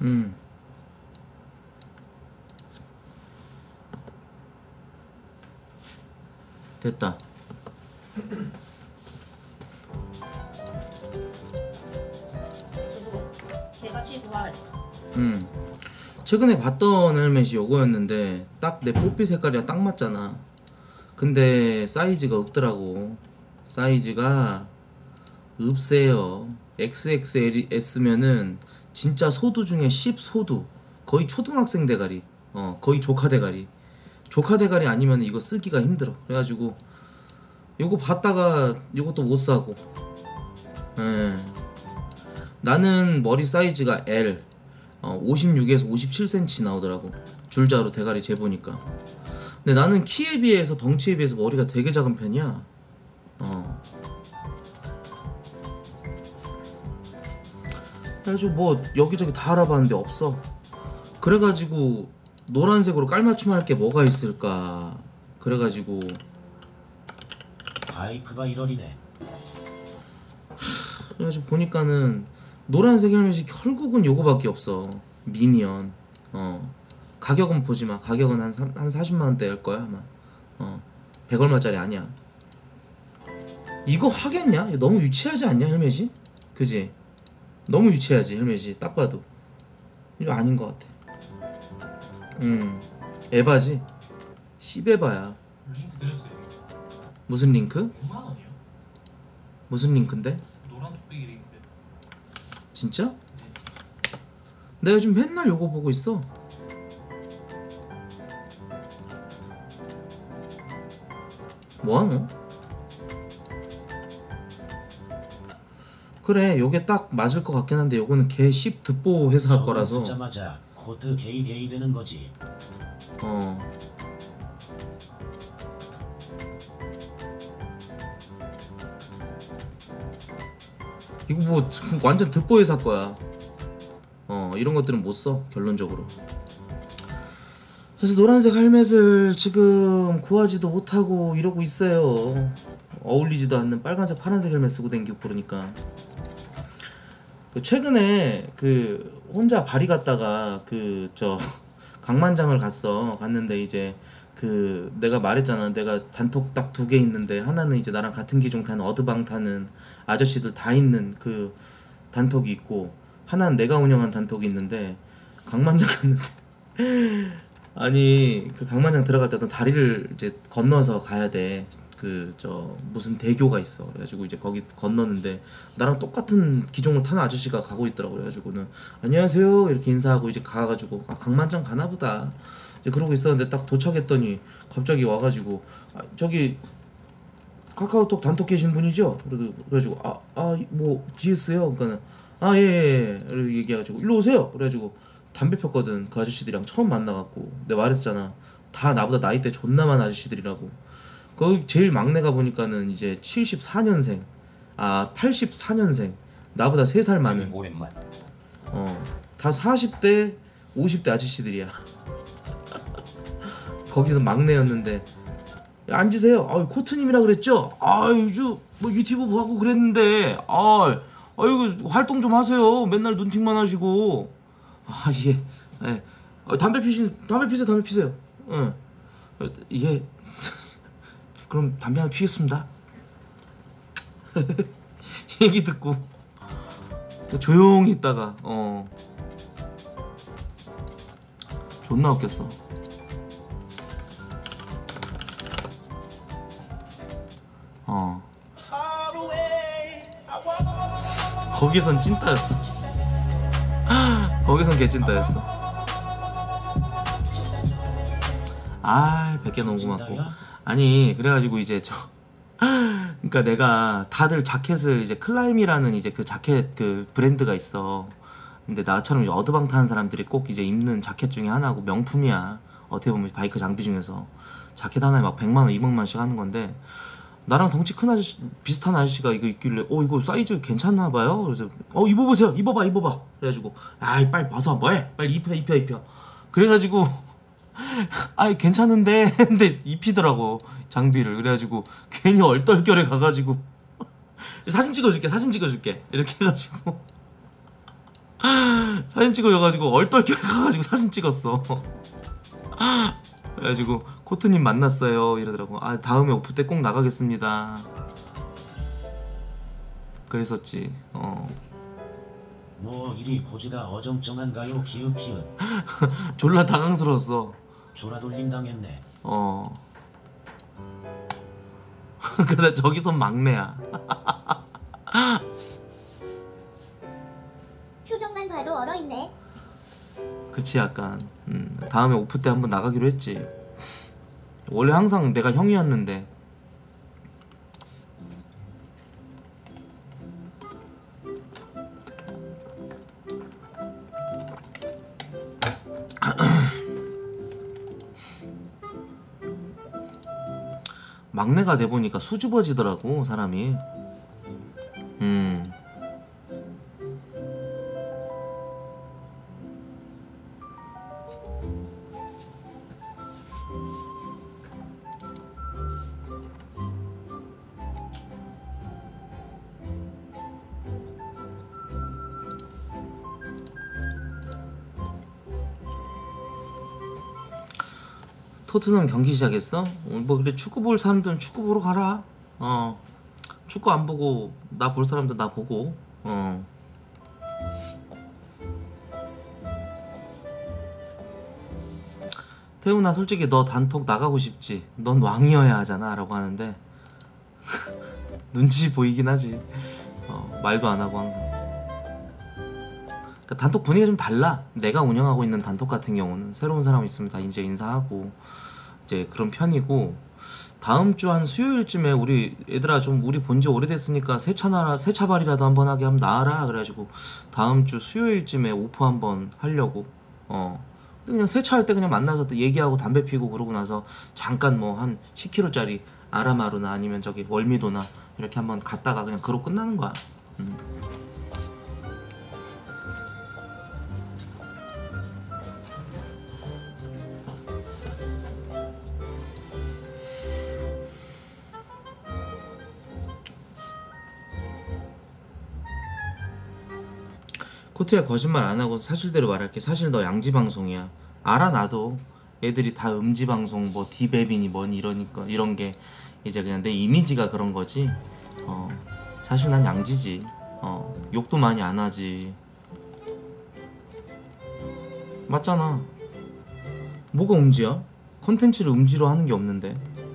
음 됐다. 저도 개같이 구할. 최근에 봤던 헬멧이 요거였는데 딱 내 뽀삐 색깔이랑 딱 맞잖아. 근데 사이즈가 없더라고. 사이즈가 없어요. XXL이었으면은 진짜 소두 중에 10 소두, 거의 초등학생 대가리, 거의 조카 대가리. 조카 대가리 아니면 이거 쓰기가 힘들어. 그래가지고 요거 봤다가 요것도 못 사고. 예. 나는 머리 사이즈가 L, 56에서 57cm 나오더라고. 줄자로 대가리 재보니까. 근데 나는 키에 비해서, 덩치에 비해서 머리가 되게 작은 편이야. 그래가지고 뭐 여기저기 다 알아봤는데 없어. 그래가지고 노란색으로 깔맞춤 할 게 뭐가 있을까. 그래가지고 바이크가 1월이네. 그래가지고 보니까는 노란색 헬멧이 결국은 요거밖에 없어. 미니언. 가격은 보지마. 가격은 한 40만원대 할 거야 아마. 100얼마짜리 아니야. 이거 하겠냐? 이거 너무 유치하지 않냐 헬멧이? 그지? 너무 유치하지 헬멧이 딱 봐도. 이거 아닌 것 같아. 에바지? 씨베바야. 링크 드렸어요. 무슨 링크? 100만원이요? 무슨 링크인데? 노란 뚝배기 링크. 진짜? 네. 내가 요즘 맨날 요거 보고 있어. 뭐하노? 그래 요게 딱 맞을 것 같긴 한데 요거는 개 10 듣보 회사 거라서. 쓰자마자 코드 게이 되는 거지. 이거 뭐 완전 듣보 회사 거야. 이런 것들은 못 써 결론적으로. 그래서 노란색 헬멧을 지금 구하지도 못하고 이러고 있어요. 어울리지도 않는 빨간색 파란색 헬멧 쓰고 댕기고. 그러니까 최근에 혼자 발이 갔다가 강만장을 갔는데 이제 내가 말했잖아. 내가 단톡 딱 2개 있는데 하나는 이제 나랑 같은 기종 타는 어드방 타는 아저씨들 다 있는 그 단톡이 있고, 하나는 내가 운영한 단톡이 있는데, 강만장 갔는데 아니 강만장 들어갈 때도 다리를 이제 건너서 가야 돼. 무슨 대교가 있어. 그래가지고 이제 거기 건너는데 나랑 똑같은 기종을 타는 아저씨가 가고 있더라고. 그래가지고는 안녕하세요 이렇게 인사하고 이제 가가지고 강만장 가나보다 이제 그러고 있었는데, 딱 도착했더니 갑자기 와가지고 저기 카카오톡 단톡 계신 분이죠? 그래가지고 뭐 GS요? 그러니까는 예예 이렇게 얘기해가지고 일로 오세요. 그래가지고 담배 폈거든. 그 아저씨들이랑 처음 만나갖고. 내가 말했잖아. 다 나보다 나이대 존나 많은 아저씨들이라고. 거기 제일 막내가 보니까는 이제 74년생, 84년생, 나보다 3살 많은. 오랜만. 다 40대 50대 아저씨들이야. 거기서 막내였는데, 야, 앉으세요. 코트님이라 그랬죠? 뭐 유튜브 뭐 하고 그랬는데, 이거 활동 좀 하세요. 맨날 눈팅만 하시고. 예. 담배 피세요. 예. 그럼 담배 하나 피겠습니다. 얘기 듣고 조용히 있다가 존나 웃겼어. 거기선 찐따였어. 거기선 개찐따였어. 100개 너무 고맙고. 아니 그래가지고 이제 그러니까 내가 다들 자켓을 이제 클라임이라는 이제 그 자켓 그 브랜드가 있어. 근데 나처럼 이제 어드방 타는 사람들이 꼭 이제 입는 자켓 중에 하나고 명품이야. 어떻게 보면 바이크 장비 중에서 자켓 하나에 막 100만원 200만원씩 하는 건데, 나랑 덩치 큰 아저씨, 비슷한 아저씨가 이거 입길래 이거 사이즈 괜찮나봐요. 그래서 입어보세요. 입어봐. 그래가지고 빨리 봐서 뭐해, 빨리 입혀. 그래가지고 괜찮은데 근데 입히더라고 장비를. 그래가지고 괜히 얼떨결에 가가지고 사진 찍어줄게 이렇게 해가지고 사진 찍어줘가지고 얼떨결에 가가지고 사진 찍었어. 그래가지고 코트님 만났어요 이러더라고. 아 다음에 오프 때 꼭 나가겠습니다. 그랬었지. 뭐 이리 포즈가 어정쩡한가요? 키읔키읔. 졸라 당황스러웠어. 졸아돌림 당했네. 근데 저기선 막내야. 표정만 봐도 얼어있네. 그치 약간. 다음에 오프 때 한번 나가기로 했지. 원래 항상 내가 형이었는데. 막내가 돼보니까 수줍어지더라고 사람이. 토트넘 경기 시작했어? 뭐 그래 축구 볼 사람들은 축구 보러 가라. 축구 안 보고 나 볼 사람들 나 보고. 태훈아 솔직히 너 단톡 나가고 싶지? 넌 왕이어야 하잖아 라고 하는데 눈치 보이긴 하지. 말도 안 하고 항상. 그러니까 단톡 분위기가 좀 달라. 내가 운영하고 있는 단톡 같은 경우는 새로운 사람 있으면 다 이제 인사하고 이제 그런 편이고, 다음 주 한 수요일쯤에 우리 얘들아 좀 우리 본지 오래됐으니까 세차발이라도 한번 하게 하면 나와라. 그래가지고 다음 주 수요일쯤에 오프 한번 하려고. 근데 그냥 세차할 때 그냥 만나서 얘기하고 담배 피고 그러고 나서 잠깐 뭐 한 10km짜리 아라마루나 아니면 저기 월미도나 이렇게 한번 갔다가 그냥 그러고 끝나는 거야. 코트야 거짓말 안 하고 사실대로 말할게. 사실 너 양지 방송이야. 알아 나도. 애들이 다 음지 방송 뭐 디베빈이 뭐니 이러니까 이런 게 이제 그냥 내 이미지가 그런 거지. 사실 난 양지지. 욕도 많이 안 하지. 맞잖아. 뭐가 음지야? 컨텐츠를 음지로 하는 게 없는데.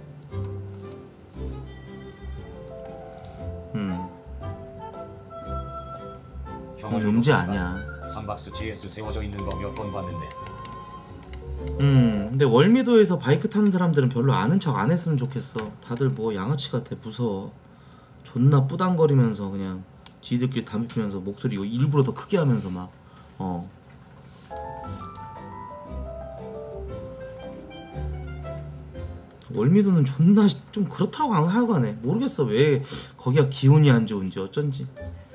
음지 아니야. 3박스 GS 세워져 있는 거 몇 번 봤는데. 근데 월미도에서 바이크 타는 사람들은 별로 아는 척 안 했으면 좋겠어. 다들 뭐 양아치 같아. 무서워. 존나 뿌당거리면서 그냥 지들끼리 담배 피면서 목소리 일부러 더 크게 하면서 막 월미도는 존나 좀 그렇다고 하여간에 모르겠어. 왜 거기가 기운이 안 좋은지 어쩐지.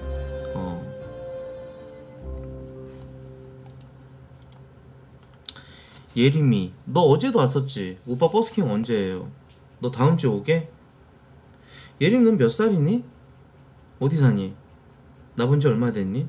예림이 너 어제도 왔었지? 오빠 버스킹 언제예요? 너 다음 주에 오게? 예림 넌 몇 살이니? 어디 사니? 나 본 지 얼마 됐니?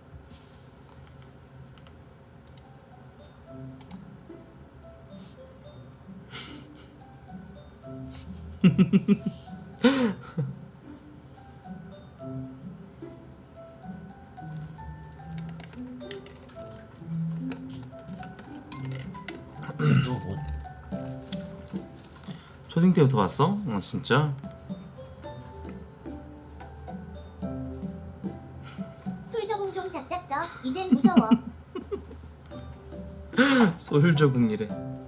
또뭐 초딩 때부터 봤어? 진짜? 술 조금 좀 작작 써. 이젠 무서워. 솔저궁이래.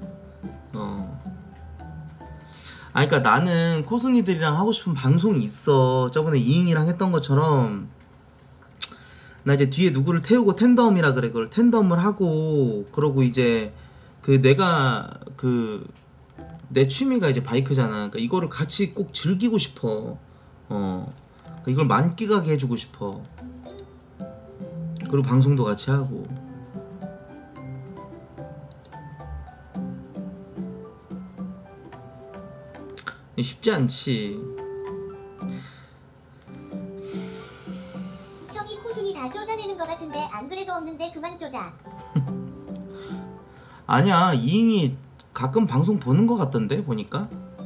그러니까 나는 코순이들이랑 하고 싶은 방송이 있어. 저번에 이잉이랑 했던 것처럼 나 이제 뒤에 누구를 태우고 텐덤이라 그래. 그걸 텐덤을 하고 그러고 이제 내가 내 취미가 이제 바이크잖아. 그러니까 이거를 같이 꼭 즐기고 싶어. 그러니까 이걸 만끽하게 해주고 싶어. 그리고 방송도 같이 하고. 쉽지 않지. 형이 코순이 다 쫓아내는 것 같은데 안 그래도 없는 있는데 그만 쪼자. 아니야, 이잉이 가끔 방송 보는 것 같던데 보니까.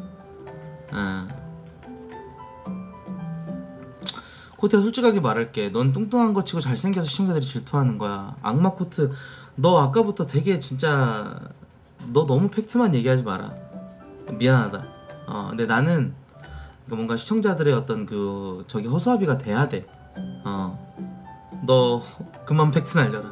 코트야, 솔직하게 말할게. 넌 뚱뚱한 거 치고 잘생겨서 시청자들이 질투하는 거야. 악마 코트, 너 아까부터 되게 진짜 너 너무 팩트만 얘기하지 마라. 미안하다. 근데 나는 뭔가 시청자들의 어떤 그 저기 허수아비가 돼야 돼. 너 그만 팩트 날려라.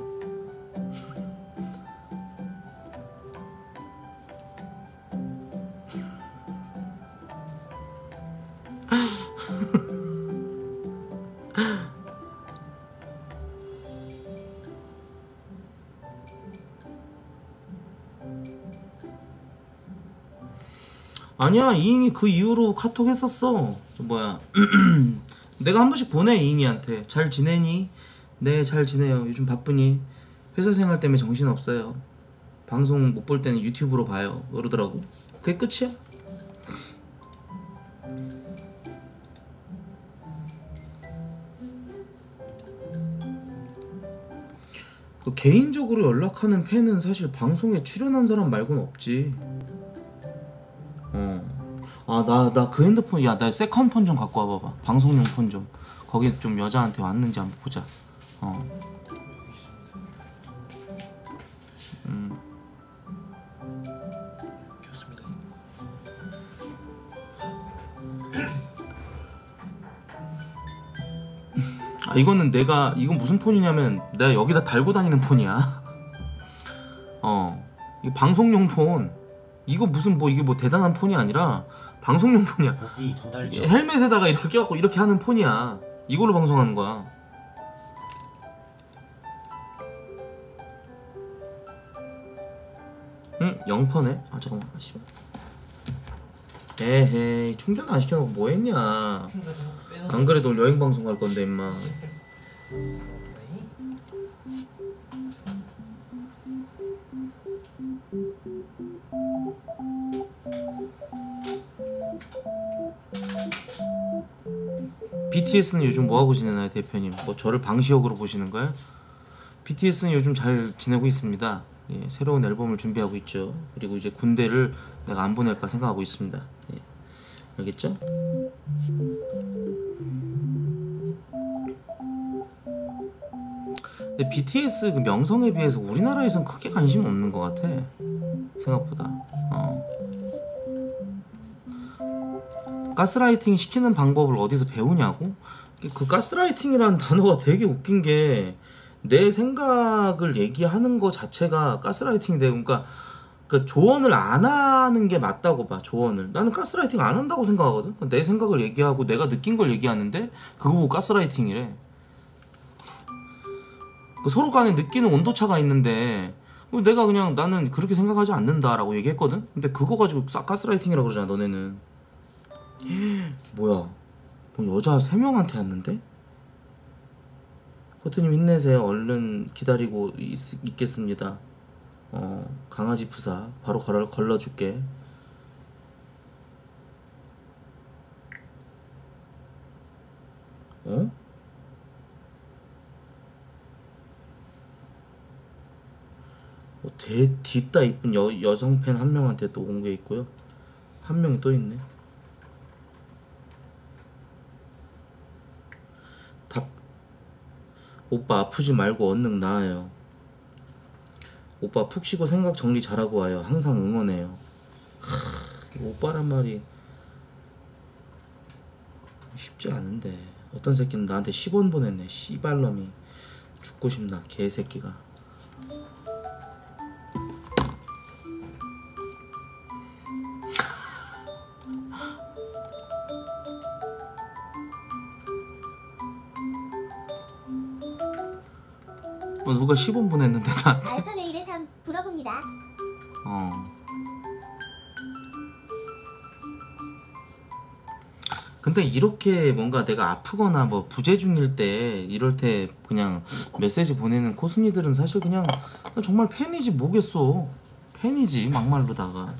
아니야, 이잉이 그 이후로 카톡 했었어. 뭐야 내가 한 번씩 보내, 이잉이한테. 잘 지내니? 네, 잘 지내요. 요즘 바쁘니? 회사 생활 때문에 정신없어요. 방송 못 볼 때는 유튜브로 봐요. 그러더라고. 그게 끝이야. 그 개인적으로 연락하는 팬은 사실 방송에 출연한 사람 말고는 없지. 나 그 핸드폰, 야, 나 세컨폰 좀 갖고 와봐봐. 방송용 폰 좀. 거기 좀 여자한테 왔는지 한번 보자. 좋습니다. 이거는 이건 무슨 폰이냐면 내가 여기다 달고 다니는 폰이야. 이거 방송용 폰. 이거 무슨 이게 대단한 폰이 아니라 방송용 폰이야. 복귀 2달 전. 헬멧에다가 이렇게 껴갖고 이렇게 하는 폰이야. 이걸로 방송하는 거야. 응? 0%네? 아, 잠깐만. 씨발. 에헤이, 충전 안 시켜놓고 뭐 했냐. 안 그래도 오늘 여행 방송 갈 건데, 임마. BTS는 요즘 뭐하고 지내나요, 대표님? 뭐 저를 방시혁으로 보시는 거예요? BTS는 요즘 잘 지내고 있습니다. 예, 새로운 앨범을 준비하고 있죠. 그리고 이제 군대를 내가 안 보낼까 생각하고 있습니다. 예, 알겠죠? 근데 BTS 그 명성에 비해서 우리나라에선 크게 관심 없는 것 같아. 생각보다. 가스라이팅 시키는 방법을 어디서 배우냐고? 그 가스라이팅이라는 단어가 되게 웃긴 게 내 생각을 얘기하는 거 자체가 가스라이팅이 되고, 그러니까 그 조언을 안 하는 게 맞다고 봐. 조언을 나는 가스라이팅 안 한다고 생각하거든. 내 생각을 얘기하고 내가 느낀 걸 얘기하는데 그거 보고 가스라이팅이래. 그 서로 간에 느끼는 온도차가 있는데 내가 그냥 나는 그렇게 생각하지 않는다라고 얘기했거든. 근데 그거 가지고 가스라이팅이라고 그러잖아, 너네는. 뭐야, 뭐 여자 3명한테 왔는데? 코트님 힘내세요. 얼른 기다리고 있겠습니다. 강아지 부사 바로 걸러줄게. 뒤따 이쁜 여성 팬 한 명한테 또 온 게 있고요. 한 명이 또 있네. 오빠 아프지 말고 얼른 나아요. 오빠 푹 쉬고 생각 정리 잘하고 와요. 항상 응원해요. 오빠란 말이 쉽지 않은데 어떤 새끼는 나한테 10원 보냈네. 씨발놈이. 죽고 싶나 개새끼가. 누가 10원 보냈는데 나한테. 알파 메일의 3 불어봅니다. 근데 이렇게 뭔가 내가 아프거나 뭐 부재 중일 때 이럴 때 그냥 메시지 보내는 코순이들은 사실 그냥 정말 팬이지 뭐겠어. 팬이지 막말로다가.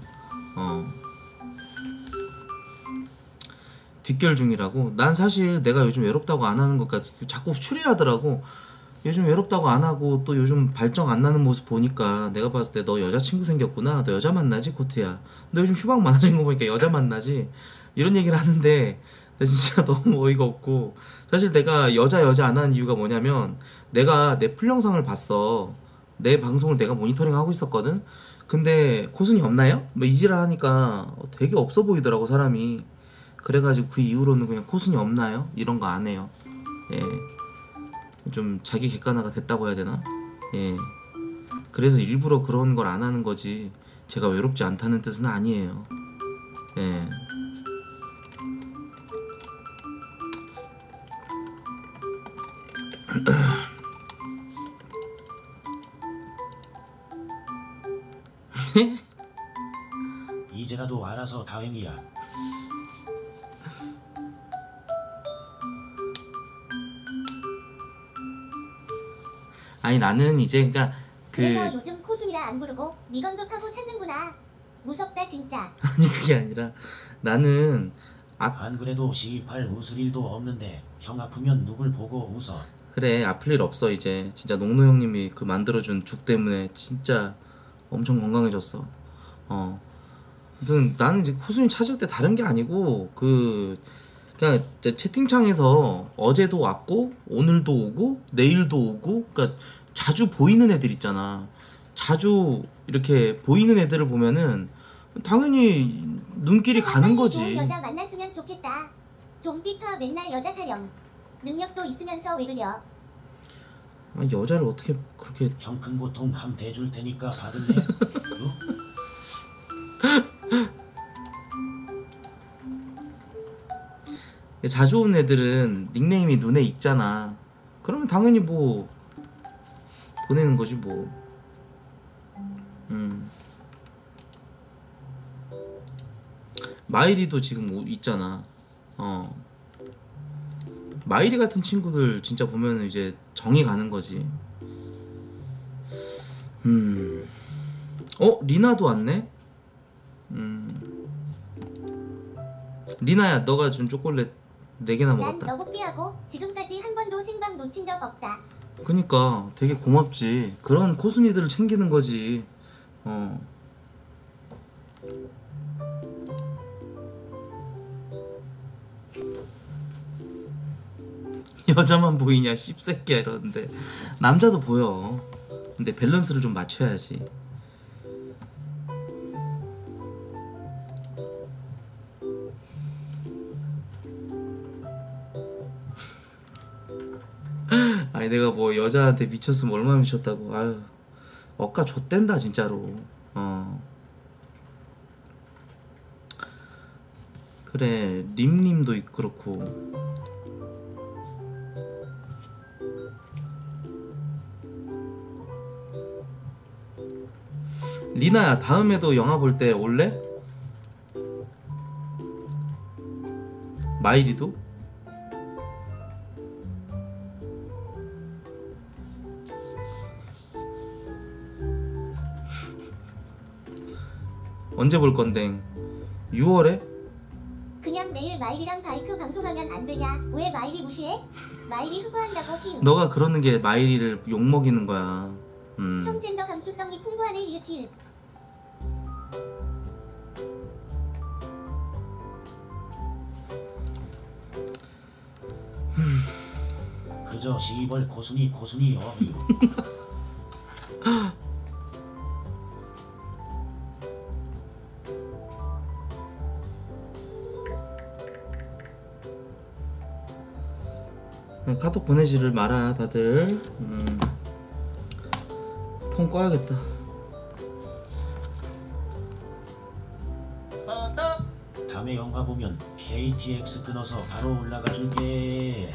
뒷결 중이라고. 난 사실 내가 요즘 외롭다고 안 하는 것까지 자꾸 추리하더라고. 요즘 외롭다고 안 하고 또 요즘 발정 안 나는 모습 보니까 내가 봤을 때 너 여자친구 생겼구나. 너 여자 만나지 코트야. 너 요즘 휴방 많아진 거 보니까 여자 만나지. 이런 얘기를 하는데 나 진짜 너무 어이가 없고, 사실 내가 여자 안 하는 이유가 뭐냐면 내가 내 풀 영상을 봤어. 내 방송을 내가 모니터링 하고 있었거든. 근데 코순이 없나요? 뭐 이지랄 하니까 되게 없어 보이더라고 사람이. 그래가지고 그 이후로는 그냥 코순이 없나요? 이런 거 안 해요. 예. 좀 자기 객관화가 됐다고 해야 되나? 예. 그래서 일부러 그런 걸 안 하는 거지. 제가 외롭지 않다는 뜻은 아니에요. 예. 이제라도 알아서 다행이야. 아니 나는 이제 그러니까 그래서 요즘 코순이라 안 부르고 미건급하고 찾는구나. 무섭다 진짜. 아니 그게 아니라 나는 안 그래도 시입할 웃을 일도 없는데 형 아프면 누굴 보고 웃어. 그래 아플 일 없어. 이제 진짜 농노 형님이 그 만들어준 죽 때문에 진짜 엄청 건강해졌어. 아무튼 나는 이제 코순이 찾을 때 다른 게 아니고 그냥 이제 채팅창에서 어제도 왔고 오늘도 오고 내일도 오고, 그러니까 자주 보이는 애들 있잖아. 자주 이렇게 보이는 애들을 보면은 당연히 눈길이 가는 좋은 거지. 여자 만났으면 좋겠다. 좀비파 맨날 여자 타령. 능력도 있으면서 왜 그려? 아, 여자를 어떻게 그렇게. 형 큰 고통 함 대줄 테니까 받을래? 요? 자주 오는 애들은 닉네임이 눈에 익잖아. 그러면 당연히 뭐 보내는 거지 뭐. 마이리도 지금 있잖아. 마이리 같은 친구들 진짜 보면은 이제 정이 가는 거지. 리나도 왔네. 리나야, 너가 준 초콜릿 4개나 난 먹었다. 너 복귀하고 지금까지 한 번도 생방 놓친 적 없다. 그니까 되게 고맙지. 그런 코순이들을 챙기는 거지. 여자만 보이냐 씹새끼야 이러는데 남자도 보여. 근데 밸런스를 좀 맞춰야지. 아니 내가 뭐 여자한테 미쳤으면 얼마나 미쳤다고. 아유, 억까 좆된다 진짜로. 그래 림님도 그렇고. 리나야, 다음에도 영화 볼 때 올래? 마이리도? 언제 볼 건데? 6월에? 그냥 내일 마일이랑 바이크 방송하면 안 되냐? 왜 마일이 무시해? 마일이 흑화한다고 히. 너가 그러는 게 마이리를 욕먹이는 거야. 형 젠더 감수성이 풍부하네 이으틸. 그저 시벌 고순이 어휘. 카톡 보내지를 마라 다들. 폰 꺼야겠다. 다음에 영화 보면 KTX 끊어서 바로 올라가 줄게.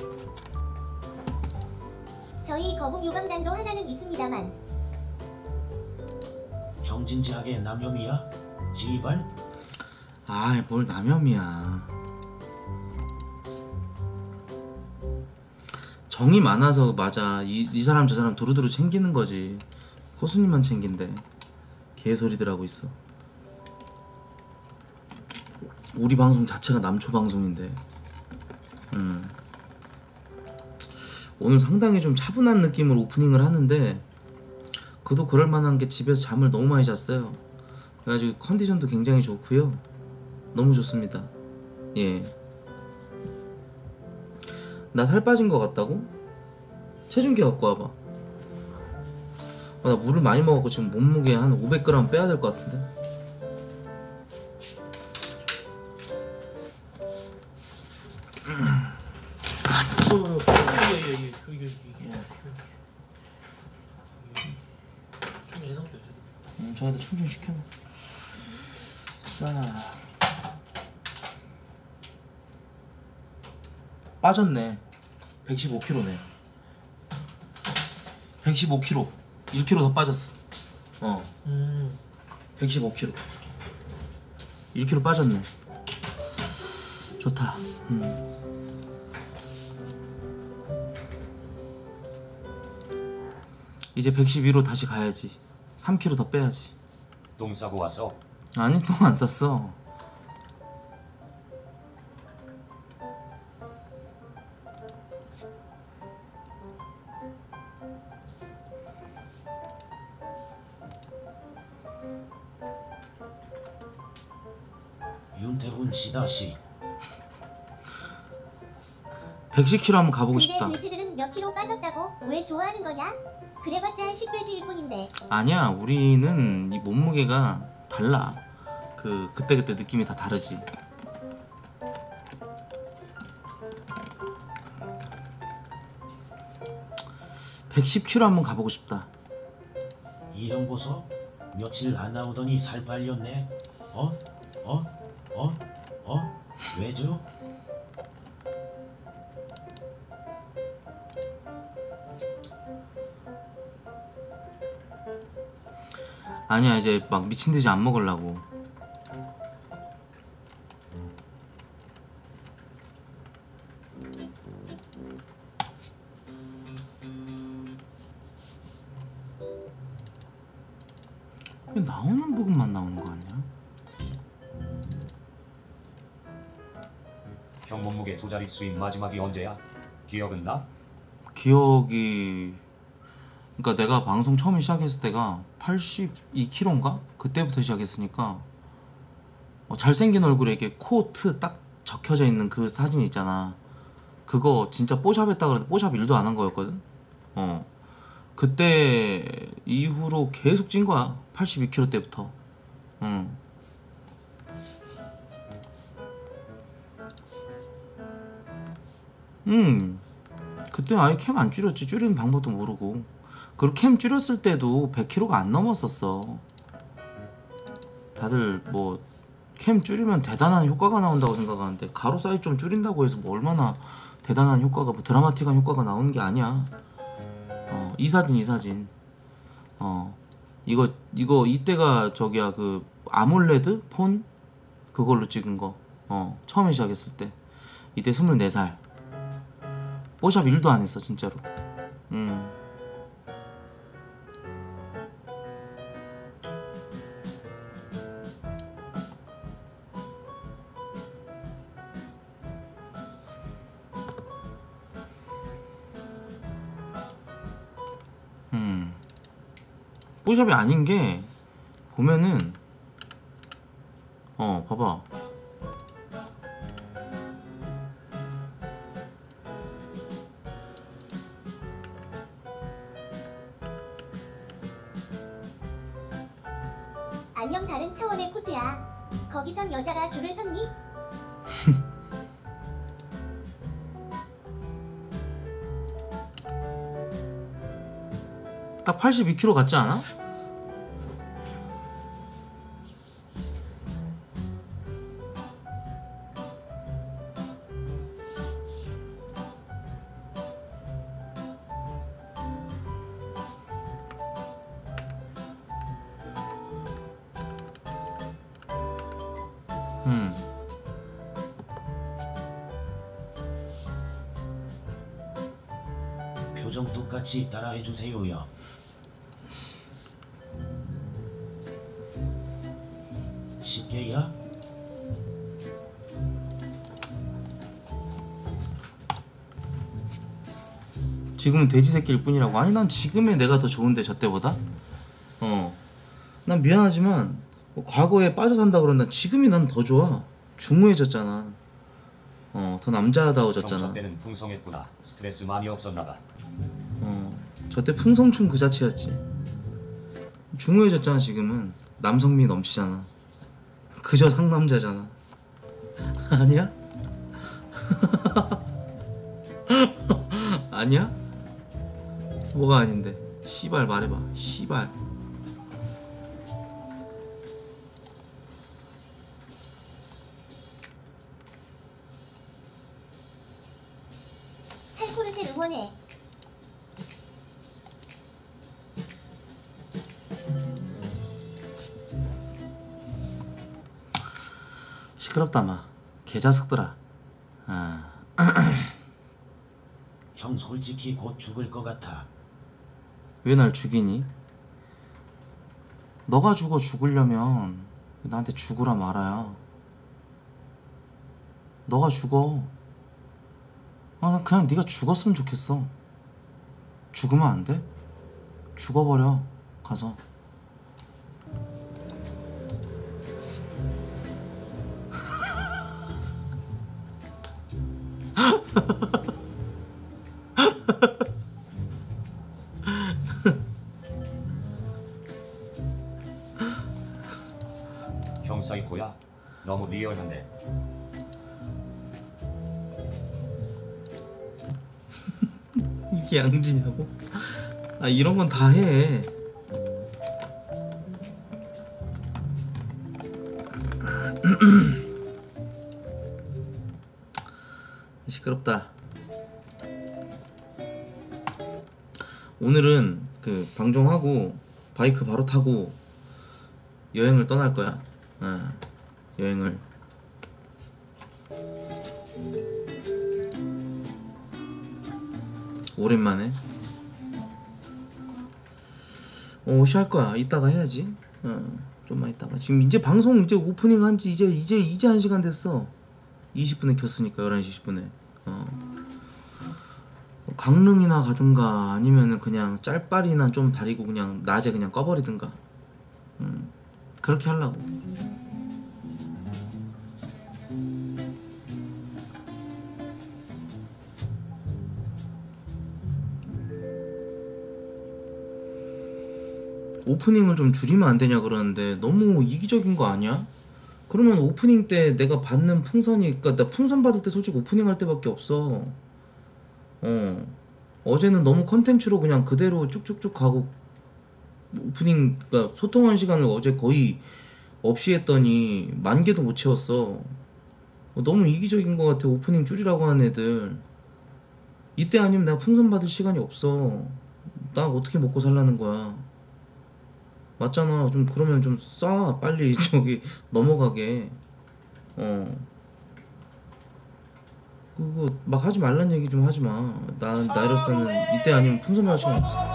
저희 거북 요강단도 하나는 있습니다만. 형 진지하게 남혐이야? 시발? 아이 뭘 남혐이야. 정이 많아서 맞아. 이 사람 저 사람 두루두루 챙기는 거지. 코수님만 챙긴대. 개소리들 하고 있어. 우리 방송 자체가 남초 방송인데. 오늘 상당히 좀 차분한 느낌으로 오프닝을 하는데 그도 그럴 만한 게 집에서 잠을 너무 많이 잤어요. 그래가지고 컨디션도 굉장히 좋고요. 너무 좋습니다. 예. 나 살 빠진 것 같다고? 체중계 갖고 와봐. 나 물을 많이 먹었고 지금 몸무게 한 500g 빼야 될 것 같은데. 이게 좀 해놓을게요 지금. 저한테 충전시켜. 싸. 빠졌네. 115kg네. 115kg. 1kg 더 빠졌어. 115kg. 1kg 빠졌네. 좋다. 이제 112로 다시 가야지. 3kg 더 빼야지. 똥 싸고 왔어. 아니, 똥 안 쌌어. 윤태훈 씨다시 110kg 한번 가보고 근데 싶다. 돼지들은 몇 킬로 빠졌다고 왜 좋아하는 거냐? 그래봤자 식돼지일 뿐인데. 아니야, 우리는 이 몸무게가 달라. 그때그때 느낌이 다 다르지. (110kg) 한번 가보고 싶다. 이 형 보소 며칠 안 나오더니 살 빨렸네. 왜죠? 아니야, 이제 막 미친듯이 안 먹으려고. 왜 나오는 부분만 나오는 거 아니야? 형 몸무게 두 자릿수인 마지막이 언제야? 기억은 나? 기억이... 그러니까 내가 방송 처음 시작했을 때가 82kg인가? 그때부터 시작했으니까 잘생긴 얼굴에 이렇게 코트 딱 적혀져 있는 그 사진 있잖아. 그거 진짜 뽀샵 했다 그러는데 뽀샵 1도 안 한 거였거든? 그때 이후로 계속 찐 거야. 82kg 때부터. 그때 아예 캠 안 줄였지. 줄이는 방법도 모르고. 그리고 캠 줄였을 때도 100kg가 안 넘었었어. 다들 뭐 캠 줄이면 대단한 효과가 나온다고 생각하는데 가로 사이즈 좀 줄인다고 해서 뭐 얼마나 대단한 효과가, 뭐 드라마틱한 효과가 나오는 게 아니야. 이 사진 이거 이때가 저기야 그 아몰레드 폰 그걸로 찍은 거. 처음에 시작했을 때 이때 24살. 뽀샵 1도 안 했어 진짜로. 뽀샵이 아닌 게 보면은 봐봐. 안녕 다른 차원의 코트야. 거기선 여자가 줄을 섰니? 딱 82kg 같지 않아? 표정 똑같이 따라해주세요요. 쉽게야? 지금은 돼지 새끼일 뿐이라고. 아니 난 지금의 내가 더 좋은데 저 때보다. 난 미안하지만 뭐 과거에 빠져 산다 그런다 지금이 난 더 좋아. 중후해졌잖아. 더 남자다워졌잖아. 형사 때는 풍성했구나. 스트레스 많이 없었나봐. 저 때 풍성충 그 자체였지. 중후해졌잖아. 지금은 남성미 넘치잖아. 그저 상남자잖아. 아니야? 아니야? 뭐가 아닌데? 씨발 말해봐. 씨발. 살코르테 응원해. 시끄럽다마. 개자식들아. 아. 형 솔직히 곧 죽을 것 같아. 왜 날 죽이니? 너가 죽으려면 나한테 죽으라 말아야. 너가 죽어. 난 그냥 네가 죽었으면 좋겠어. 죽으면 안 돼? 죽어버려. 가서. 형 사이코야? 너무 리얼한데. 이게 양지냐고? 아 이런 건 다 해. 시끄럽다. 오늘은 그 방송하고 바이크 바로 타고 여행을 떠날 거야. 여행을. 오랜만에. 옷이 할 거야. 이따가 해야지. 좀만 있다가. 지금 이제 방송 이제 오프닝 한지 이제 1시간 됐어. 20분에 켰으니까 11시 10분에. 강릉이나 가든가 아니면은 그냥 짤빨이나 좀 다리고 그냥 낮에 그냥 꺼버리든가. 그렇게 하려고. 오프닝을 좀 줄이면 안 되냐 그러는데 너무 이기적인 거 아니야? 그러면 오프닝 때 내가 받는 풍선이, 그니까 나 풍선 받을 때 솔직히 오프닝 할 때밖에 없어. 어제는 너무 컨텐츠로 그냥 그대로 쭉쭉쭉 가고 오프닝, 그니까 소통한 시간을 어제 거의 없이 했더니 10,000개도 못 채웠어. 너무 이기적인 거 같아. 오프닝 줄이라고 하는 애들. 이때 아니면 내가 풍선 받을 시간이 없어. 나 어떻게 먹고 살라는 거야. 맞잖아. 좀 그러면 좀 쏴. 빨리 저기 넘어가게. 그거 막 하지 말란 얘기 좀 하지 마. 나로서는 이때 아니면 풍선 받을 시간이 없어.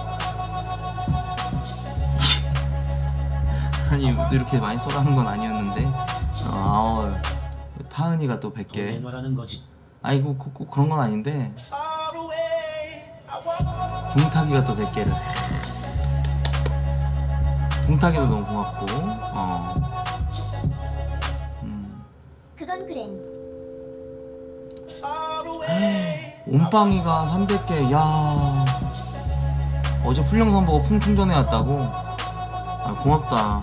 아니 이렇게 많이 쏘라는 건 아니었는데. 타은이가 또 100개. 내놔라는 거지. 아이고 그런 건 아닌데. 붕타기가 또 100개를. 붕타기도 너무 고맙고. 그건 그랜. 온빵이가 300개. 야, 어제 풀영상 보고 풍 충전해 왔다고. 고맙다.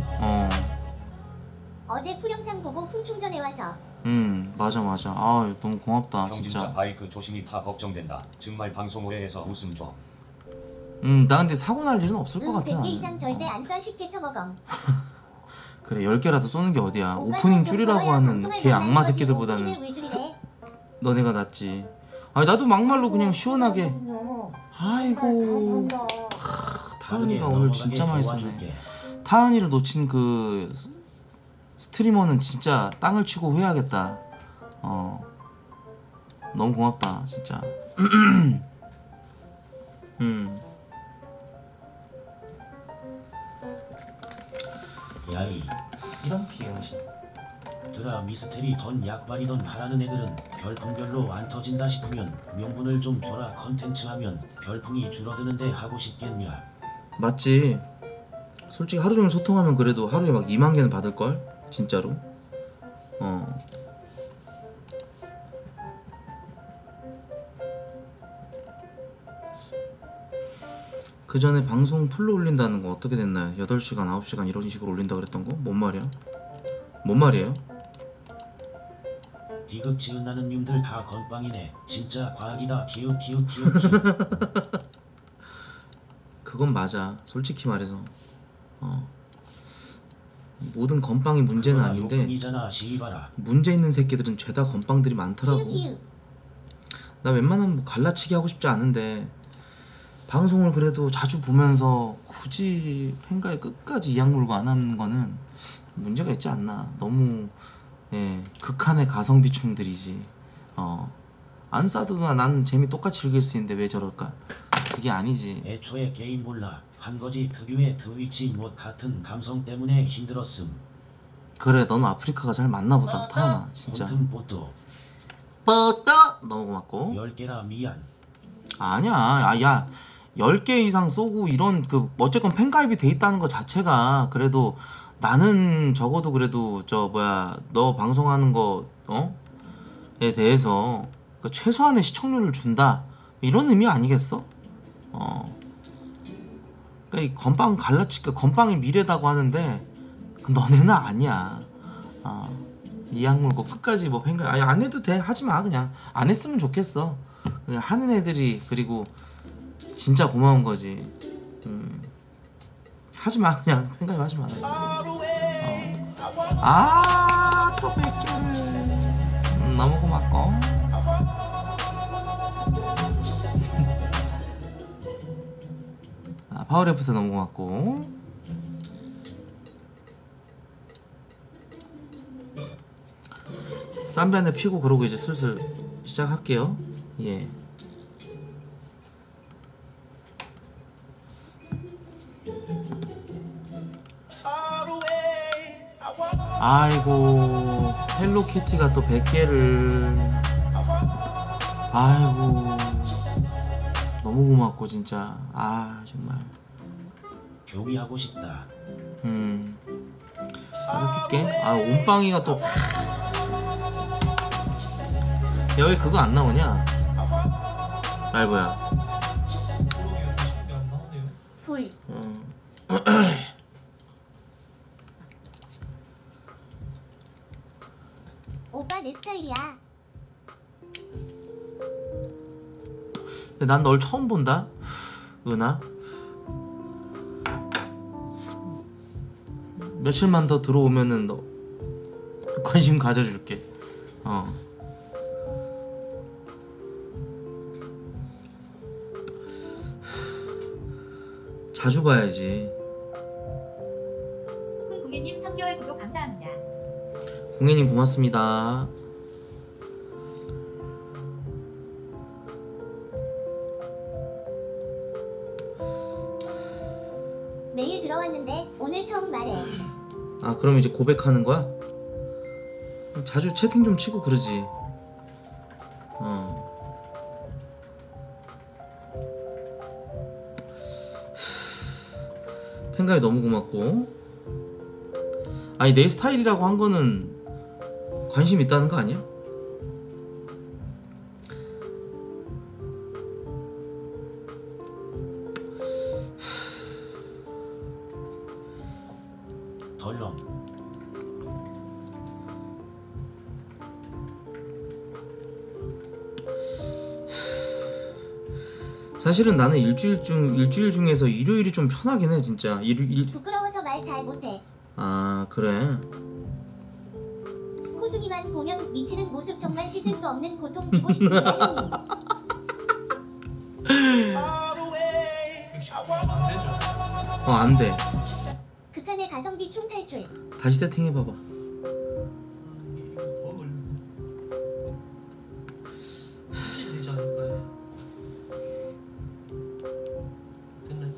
어제 풀영상 보고 풍 충전해 와서. 맞아. 너무 고맙다 형 진짜 진짜. 바이크 조심히 다 걱정된다. 정말 방송 오래 해서 웃음 줘. 나 근데 사고 날 일은 없을 것 같아. 100개 나는. 이상 절대 안 쏴. 쉽게 처먹엉. 그래 10개라도 쏘는 게 어디야. 오빠는 오프닝 좀 줄이라고 써야 하는 방송을 개 악마 나가는 거지. 새끼들보다는 오프닝을 왜 줄이래? 너네가 낫지. 아니 나도 막말로 그냥 시원하게. 아이고 타은이가 오늘 진짜 많이 쏘네. 도와줄게. 타은이를 놓친 그 스트리머는 진짜 땅을 치고 후회하겠다. 너무 고맙다 진짜. 야이 이런 비행신. 드라 미스테리 던 약발이던 하라는 애들은 별풍별로 안 터진다 싶으면 명분을 좀 줘라 컨텐츠 하면 별풍이 줄어드는데 하고 싶겠냐. 맞지. 솔직히 하루 종일 소통하면 그래도 하루에 막 2만 개는 받을걸? 진짜로. 그 전에 방송 풀로 올린다는 거 어떻게 됐나요? 8시간, 9시간 이런 식으로 올린다 그랬던 거? 뭔 말이야? 뭔 말이에요? 디귿 지은 나는 님들 다 건빵이네. 진짜 과학이다. 키읔. 그건 맞아. 솔직히 말해서 모든 건빵이 문제는 아닌데 욕이잖아 시바라. 문제 있는 새끼들은 죄다 건빵들이 많더라고. 키읔. 나 웬만하면 뭐 갈라치기 하고 싶지 않은데 방송을 그래도 자주 보면서 굳이 팬가에 끝까지 이악 물고 안 하는 거는 문제가 있지 않나. 너무 극한의 가성 비충들이지. 안 싸도 난 재미 똑같이 즐길 수 있는데 왜 저럴까? 그게 아니지. 애초에 게임 몰라. 한 거지 특유의 트위치 못 같은 감성 때문에 힘들었음. 그래, 너는 아프리카가 잘 맞나 보다. 타나 진짜. 본튼 보또 뽀또 너무 고맙고. 10개라 미안. 아니야. 야 10개 이상 쏘고 이런 그 어쨌건 팬가입이 돼 있다는 거 자체가 그래도 나는 적어도 그래도 너 방송하는 거에 대해서 그 최소한의 시청률을 준다 이런 의미 아니겠어? 그러니까 이 건빵 갈라치기 건빵이 미래다고 하는데 너네는 아니야. 이악 물고 끝까지 뭐 팬가입 안 해도 돼. 하지마. 그냥 안 했으면 좋겠어. 그냥 하는 애들이 그리고 진짜 고마운 거지. 하지마. 그냥 팬가입 하지마. 또 100개를 너무 고맙고. 파워레프트 너무 고맙고. 쌈배 한대 피고 그러고 이제 슬슬 시작할게요. 예. 아이고 헬로키티가 또 100개를. 아이고 너무 고맙고 진짜. 정말 교미하고 싶다. 쌈배 필게. 옴빵이가 또 야 왜 그거 안 나오냐? 뭐야? 불. 오빠 내 스타일이야. 근데 난 널 처음 본다, 은하. 며칠만 더 들어오면은 너 관심 가져줄게. 자주 봐야지. 공예님 3개월 구독 감사합니다. 공예님 고맙습니다. 매일 들어왔는데 오늘 처음 말해. 그럼 이제 고백하는 거야? 자주 채팅 좀 치고 그러지. 팬가입 너무 고맙고. 내 스타일이라고 한 거는 관심 있다는 거 아니야? 덜렁. 사실은 나는 일주일 중에서 일요일이 좀 편하긴 해 진짜. 부끄러워서 말 잘 못해. 그래. 코순이만 보면 미치는 모습 정말 씻을 수 없는 고통 주고 싶습니다 형님. 안 돼. 극한의 가성비 춤 탈출. 다시 세팅해봐봐. 되지 않을까요? 됐나요?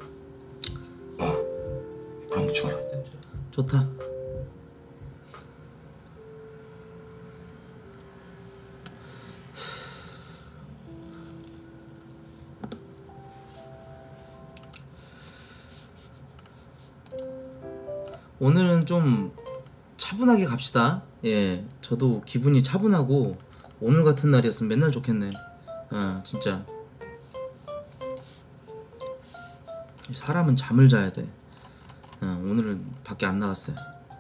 병철 됐죠? 좋다. 오늘은 좀 차분하게 갑시다. 예, 저도 기분이 차분하고 오늘 같은 날이었으면 맨날 좋겠네. 진짜 사람은 잠을 자야 돼. 오늘은 밖에 안 나갔어요.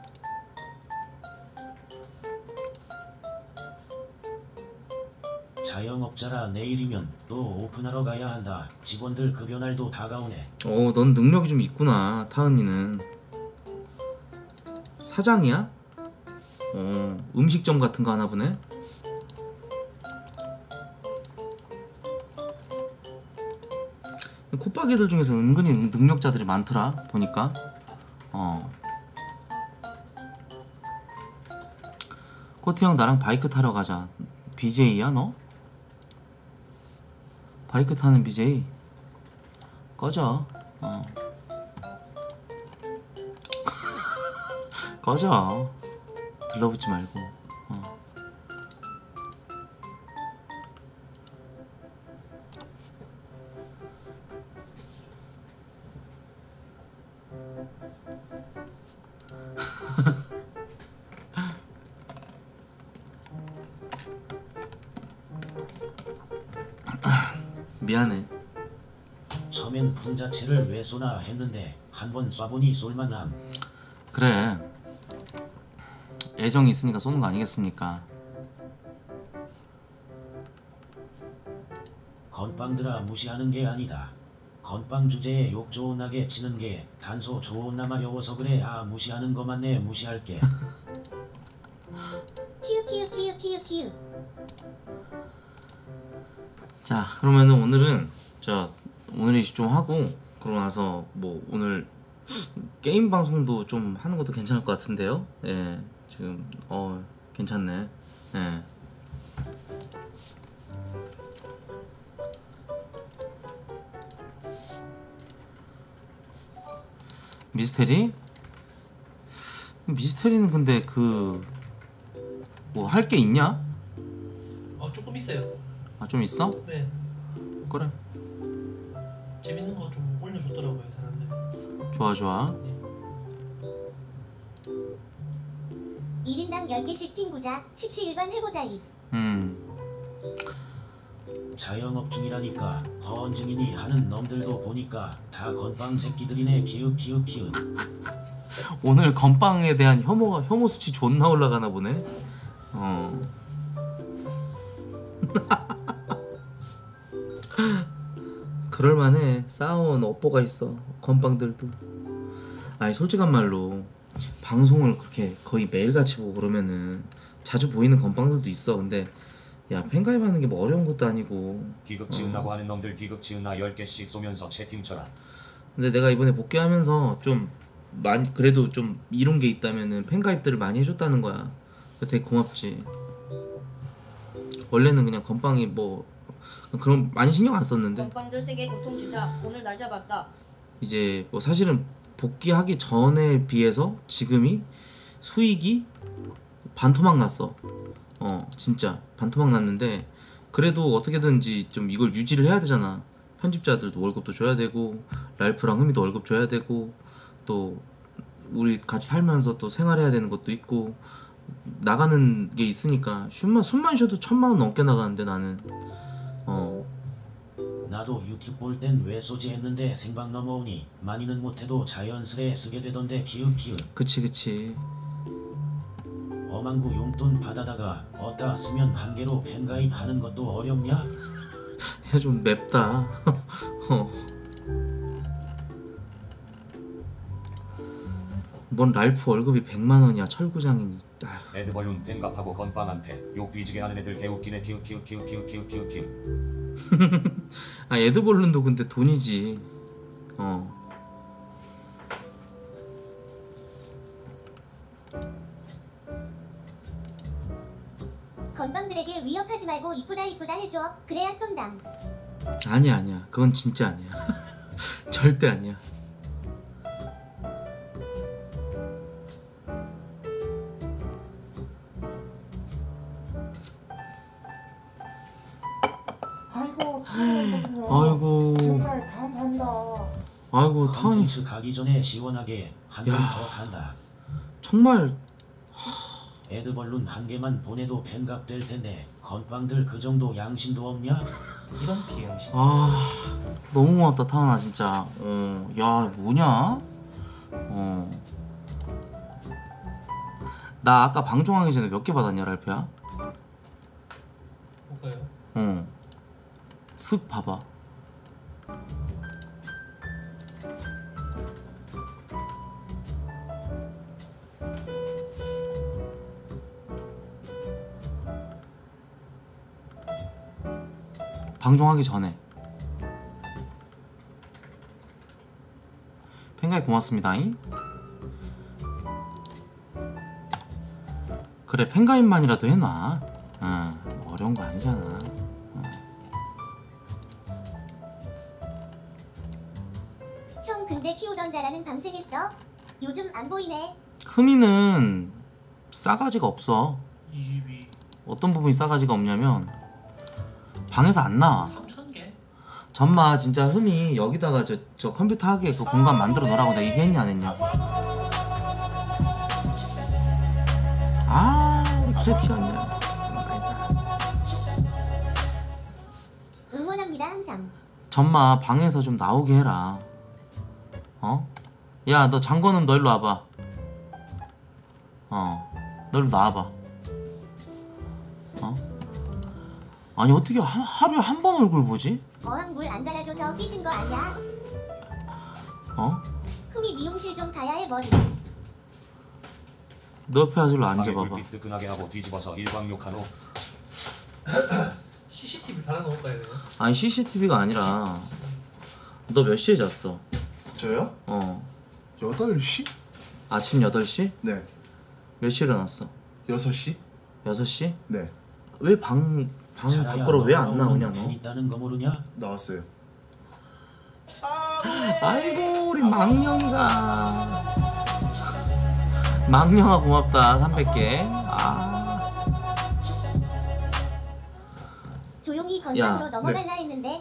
자영업자라 내일이면 또 오픈하러 가야 한다. 직원들 급여 날도 다가오네. 넌 능력이 좀 있구나, 타은이는. 사장이야? 음식점 같은 거 하나 보네? 콧박이들 중에서 은근히 능력자들이 많더라, 보니까. 코트 형 나랑 바이크 타러 가자. BJ야 너? 바이크 타는 BJ? 꺼져. 꺼져. 들러붙지 말고. 미안해. 처음엔 품 자체를 왜 쏘나 했는데 한 번 쏴보니 쏠만함. 그래, 애정이 있으니까 쏘는 거 아니겠습니까? 건빵들아 무시하는 게 아니다. 건빵 주제에 욕 좋은하게 치는 게 단소 좋은나 마려워서 그래. 무시하는 거 맞네. 무시할게. 키읔. 자, 그러면은 오늘은 오늘 이식 좀 하고 그러고 나서 뭐 오늘 게임 방송도 좀 하는 것도 괜찮을 것 같은데요. 예, 지금 괜찮네. 예. 미스테리? 미스테리는 근데 뭐 할 게 있냐? 조금 있어요. 좀 있어? 네. 그래. 재밌는 거 좀 올려줬더라고요 사람들. 좋아. 1인당 10개씩 핑구자. 취취일반 해보자이. 자영업 중이라니까 허언 증인이 하는 놈들도 보니까 다 건빵 새끼들이네. 키읔. 오늘 건빵에 대한 혐오 수치 존나 올라가나 보네. 그럴만해. 싸운 업보가 있어, 건빵들도. 아니, 솔직한 말로 방송을 그렇게 거의 매일같이 보고 그러면은 자주 보이는 건빵들도 있어. 근데 야, 팬가입하는 게 뭐 어려운 것도 아니고. 기극 지은다고 하는 놈들 기극 지은나 10개씩 쏘면서 채팅 쳐라. 근데 내가 이번에 복귀하면서 좀 많이 그래도 좀 이룬 게 있다면은 팬가입들을 많이 해줬다는 거야. 되게 고맙지. 원래는 그냥 건빵이 뭐 그런 많이 신경 안 썼는데 건빵들 세계 고통 주자. 오늘 날 잡았다. 이제 뭐 사실은 복귀하기 전에 비해서 지금이 수익이 반토막 났어. 진짜 반토막 났는데 그래도 어떻게든지 좀 이걸 유지를 해야 되잖아. 편집자들도 월급도 줘야 되고 랄프랑 흠이도 월급 줘야 되고 또 우리 같이 살면서 또 생활해야 되는 것도 있고 나가는 게 있으니까 숨만 쉬어도 1000만 원 넘게 나가는데 나는 나도 유튜브 볼 땐 왜 쏘지 했는데 생방 넘어오니 많이는 못해도 자연스레 쓰게 되던데. 키읔. 그치. 어망구 용돈 받아다가 어디다 쓰면 한 개로 팬가입하는 것도 어렵냐? 야, 좀 맵다. 뭔 랄프 월급이 100만 원이야. 철구장이니. 에드벌룬 팬갑하고 건빵한테 욕 뒤지게 하는 애들 개웃기네. 키읔. 에드벌룬도 근데 돈이지. 건빵들에게 위협하지 말고 이쁘다 해줘. 그래야 쏜당. 아니야. 그건 진짜 아니야. 절대 아니야. 아이고 타임이거든요. 아이고. 정말 감사합니다. 아이고, 타임. 컨텐츠 가기 전에 시원하게 한 번 야. 더 간다. 정말 에드벌룬 한 개만 보내도 뱅갑 될 텐데 건빵들 그 정도 양심도 없냐? 이런 비행신. 아 너무 고맙다 타은아 진짜. 야 뭐냐? 나 아까 방송하기 전에 몇 개 받았냐 랄프야? 뭘까요? 쓱 봐봐. 방송하기 전에. 팬가이 고맙습니다잉. 그래 팬가입만이라도 해놔. 뭐 어려운 거 아니잖아. 형 근데 키우던 자라는 방생했어? 요즘 안 보이네. 흠이는 싸가지가 없어. 22 어떤 부분이 싸가지가 없냐면 방에서 안 나와. 3,000개? 전마 진짜 흠이 여기다가 저 컴퓨터 하게 그 공간 만들어 놓으라고 내가 얘기했냐 안 했냐. 아 우리 키레티 왔냐. 응원합니다 항상. 전마 방에서 좀 나오게 해라. 야 너 장건음 너 일로 와봐. 너 일로 나와봐. 아니 어떻게 하루에 한 번 얼굴 보지? 어항 물 안 갈아줘서 삐진 거 아니야? 흠이 미용실 좀 가야 해 머리. 너 옆에 아들로 방에 앉아봐봐. 불빛 뜨끈하게 하고 뒤집어서 일광욕하노. CCTV 달아놓을까요? 그냥? 아니 CCTV가 아니라 너 몇 시에 잤어? 저요? 8시? 아침 8시? 네. 몇 시에 일어났어? 6시? 6시? 네. 왜 방 밖으로 왜 안 나오냐 너? 있다는 거 모르냐? 나왔어요. 아이고 우리 망령이가. 망령아 고맙다 300개. 조용히 건강으로 야, 넘어갈라 했는데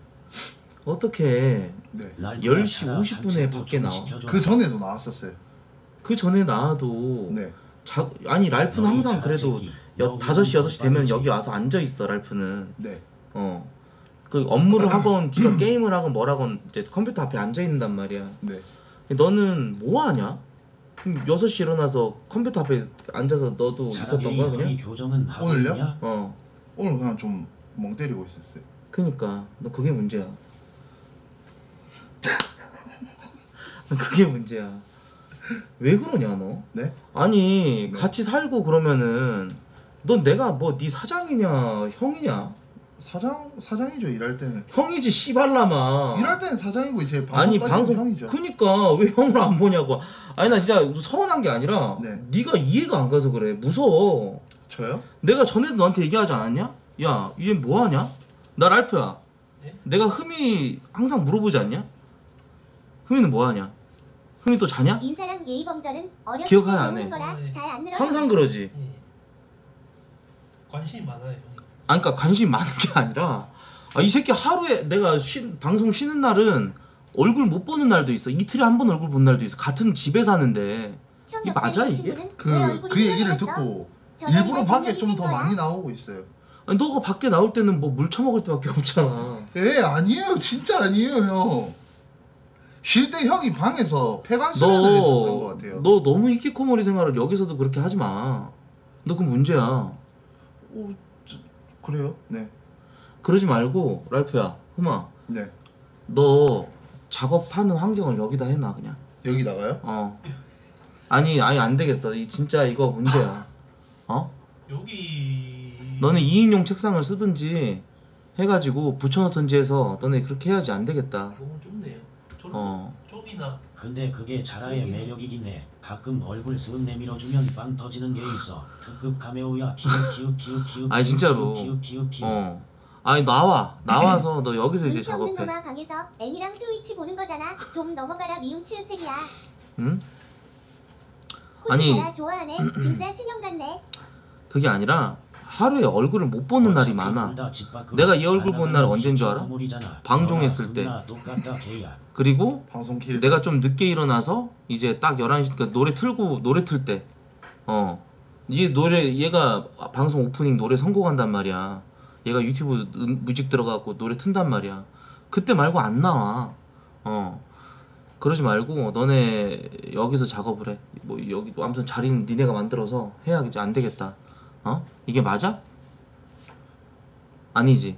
어떻게 네. 10시 50분에 밖에 나와? 그 전에도 나왔었어요. 그 전에 나와도 네. 아니 랄프는 항상 그래도 5시 6시 되면 여기 와서 앉아있어 랄프는. 네. 그 업무를 하건 지가 게임을 하건 뭘 하건 이제 컴퓨터 앞에 앉아있는단 말이야. 네. 너는 뭐 하냐? 6시 일어나서 컴퓨터 앞에 앉아서 너도 있었던 거야 그냥? 교정은 하고 오늘요? 있냐? 오늘 그냥 좀 멍 때리고 있었어요. 그니까 너 그게 문제야. 너 그게 문제야. 왜 그러냐 너? 네? 아니 같이 살고 그러면은 넌 내가 뭐 네 사장이냐 형이냐? 사장이죠. 일할 때는. 형이지 씨발라마. 일할 때는 사장이고 이제 아니 방송까지는 방송 형이죠. 그니까 왜 형을 안 보냐고. 아니 나 진짜 서운한 게 아니라 네. 네가 이해가 안 가서 그래. 무서워. 저요? 내가 전에도 너한테 얘기하지 않았냐? 야, 얘 뭐 하냐? 나 랄프야. 네? 내가 흠이 항상 물어보지 않냐? 흠이는 뭐 하냐? 흠이 또 자냐? 인사랑 예의범절은 어렸을 때 기억하냐, 안 배우는 해? 거라 네. 잘 안 늘어. 항상 그러지. 예. 관심이 많아요. 형이. 그러니까 관심이 많은 게 아니라 이 새끼 하루에 내가 방송 쉬는 날은 얼굴 못 보는 날도 있어. 이틀에 한 번 얼굴 본 날도 있어. 같은 집에 사는데 형 이게 옆에 맞아, 있는 이게? 친구는 왜 얼굴이 그 얘기를 휘어졌어? 듣고 저녁이나 일부러 밖에 저녁이 좀 더 된 거야? 많이 나오고 있어요. 아니, 너가 밖에 나올 때는 뭐 물 처먹을 때밖에 없잖아. 아니에요. 진짜 아니에요, 형. 쉴 때 형이 방에서 폐관 수련을 해서 그런 것 같아요. 너 너무 히키코모리 생활을 여기서도 그렇게 하지 마. 너 그 문제야. 그래요? 네. 그러지 말고 랄프야, 흠아, 네. 너 작업하는 환경을 여기다 해놔 그냥. 여기다가요? 아니 안 되겠어. 진짜 이거 문제야. 여기 너네 2인용 책상을 쓰든지 해가지고 붙여놓든지 해서 너네 그렇게 해야지. 안 되겠다. 너무 좁네요. 저런 쪽이나 근데 그게 자라의 매력이긴 해. 가끔 얼굴 쓱 내밀어주면 빵 터지는 게 있어. 특급 카메오야. 키읔. 아니, 진짜로. 키읔. 아니 나와서 너 여기서 이제 눈치 없는 작업해. 놈아 방에서 애니랑 트위치 보는 거잖아. 좀 넘어가라 미운 치읓색이야. 응? 코디 아니. 나라 좋아하네. 진짜 친형 같네. 그게 아니라 하루에 얼굴을 못 보는 날이 많아. 내가 이 얼굴 본 날 언제인 줄 알아? 방종했을 때. 그리고 방송 킬. 내가 좀 늦게 일어나서 이제 딱 11시 그러니까 노래 틀 때. 얘가 방송 오프닝 노래 선곡한단 말이야. 얘가 유튜브 뮤직 들어가고 노래 튼단 말이야. 그때 말고 안 나와. 그러지 말고 너네 여기서 작업을 해. 뭐 여기 아무튼 자리는 니네가 만들어서 해야겠지. 안 되겠다. 이게 맞아? 아니지.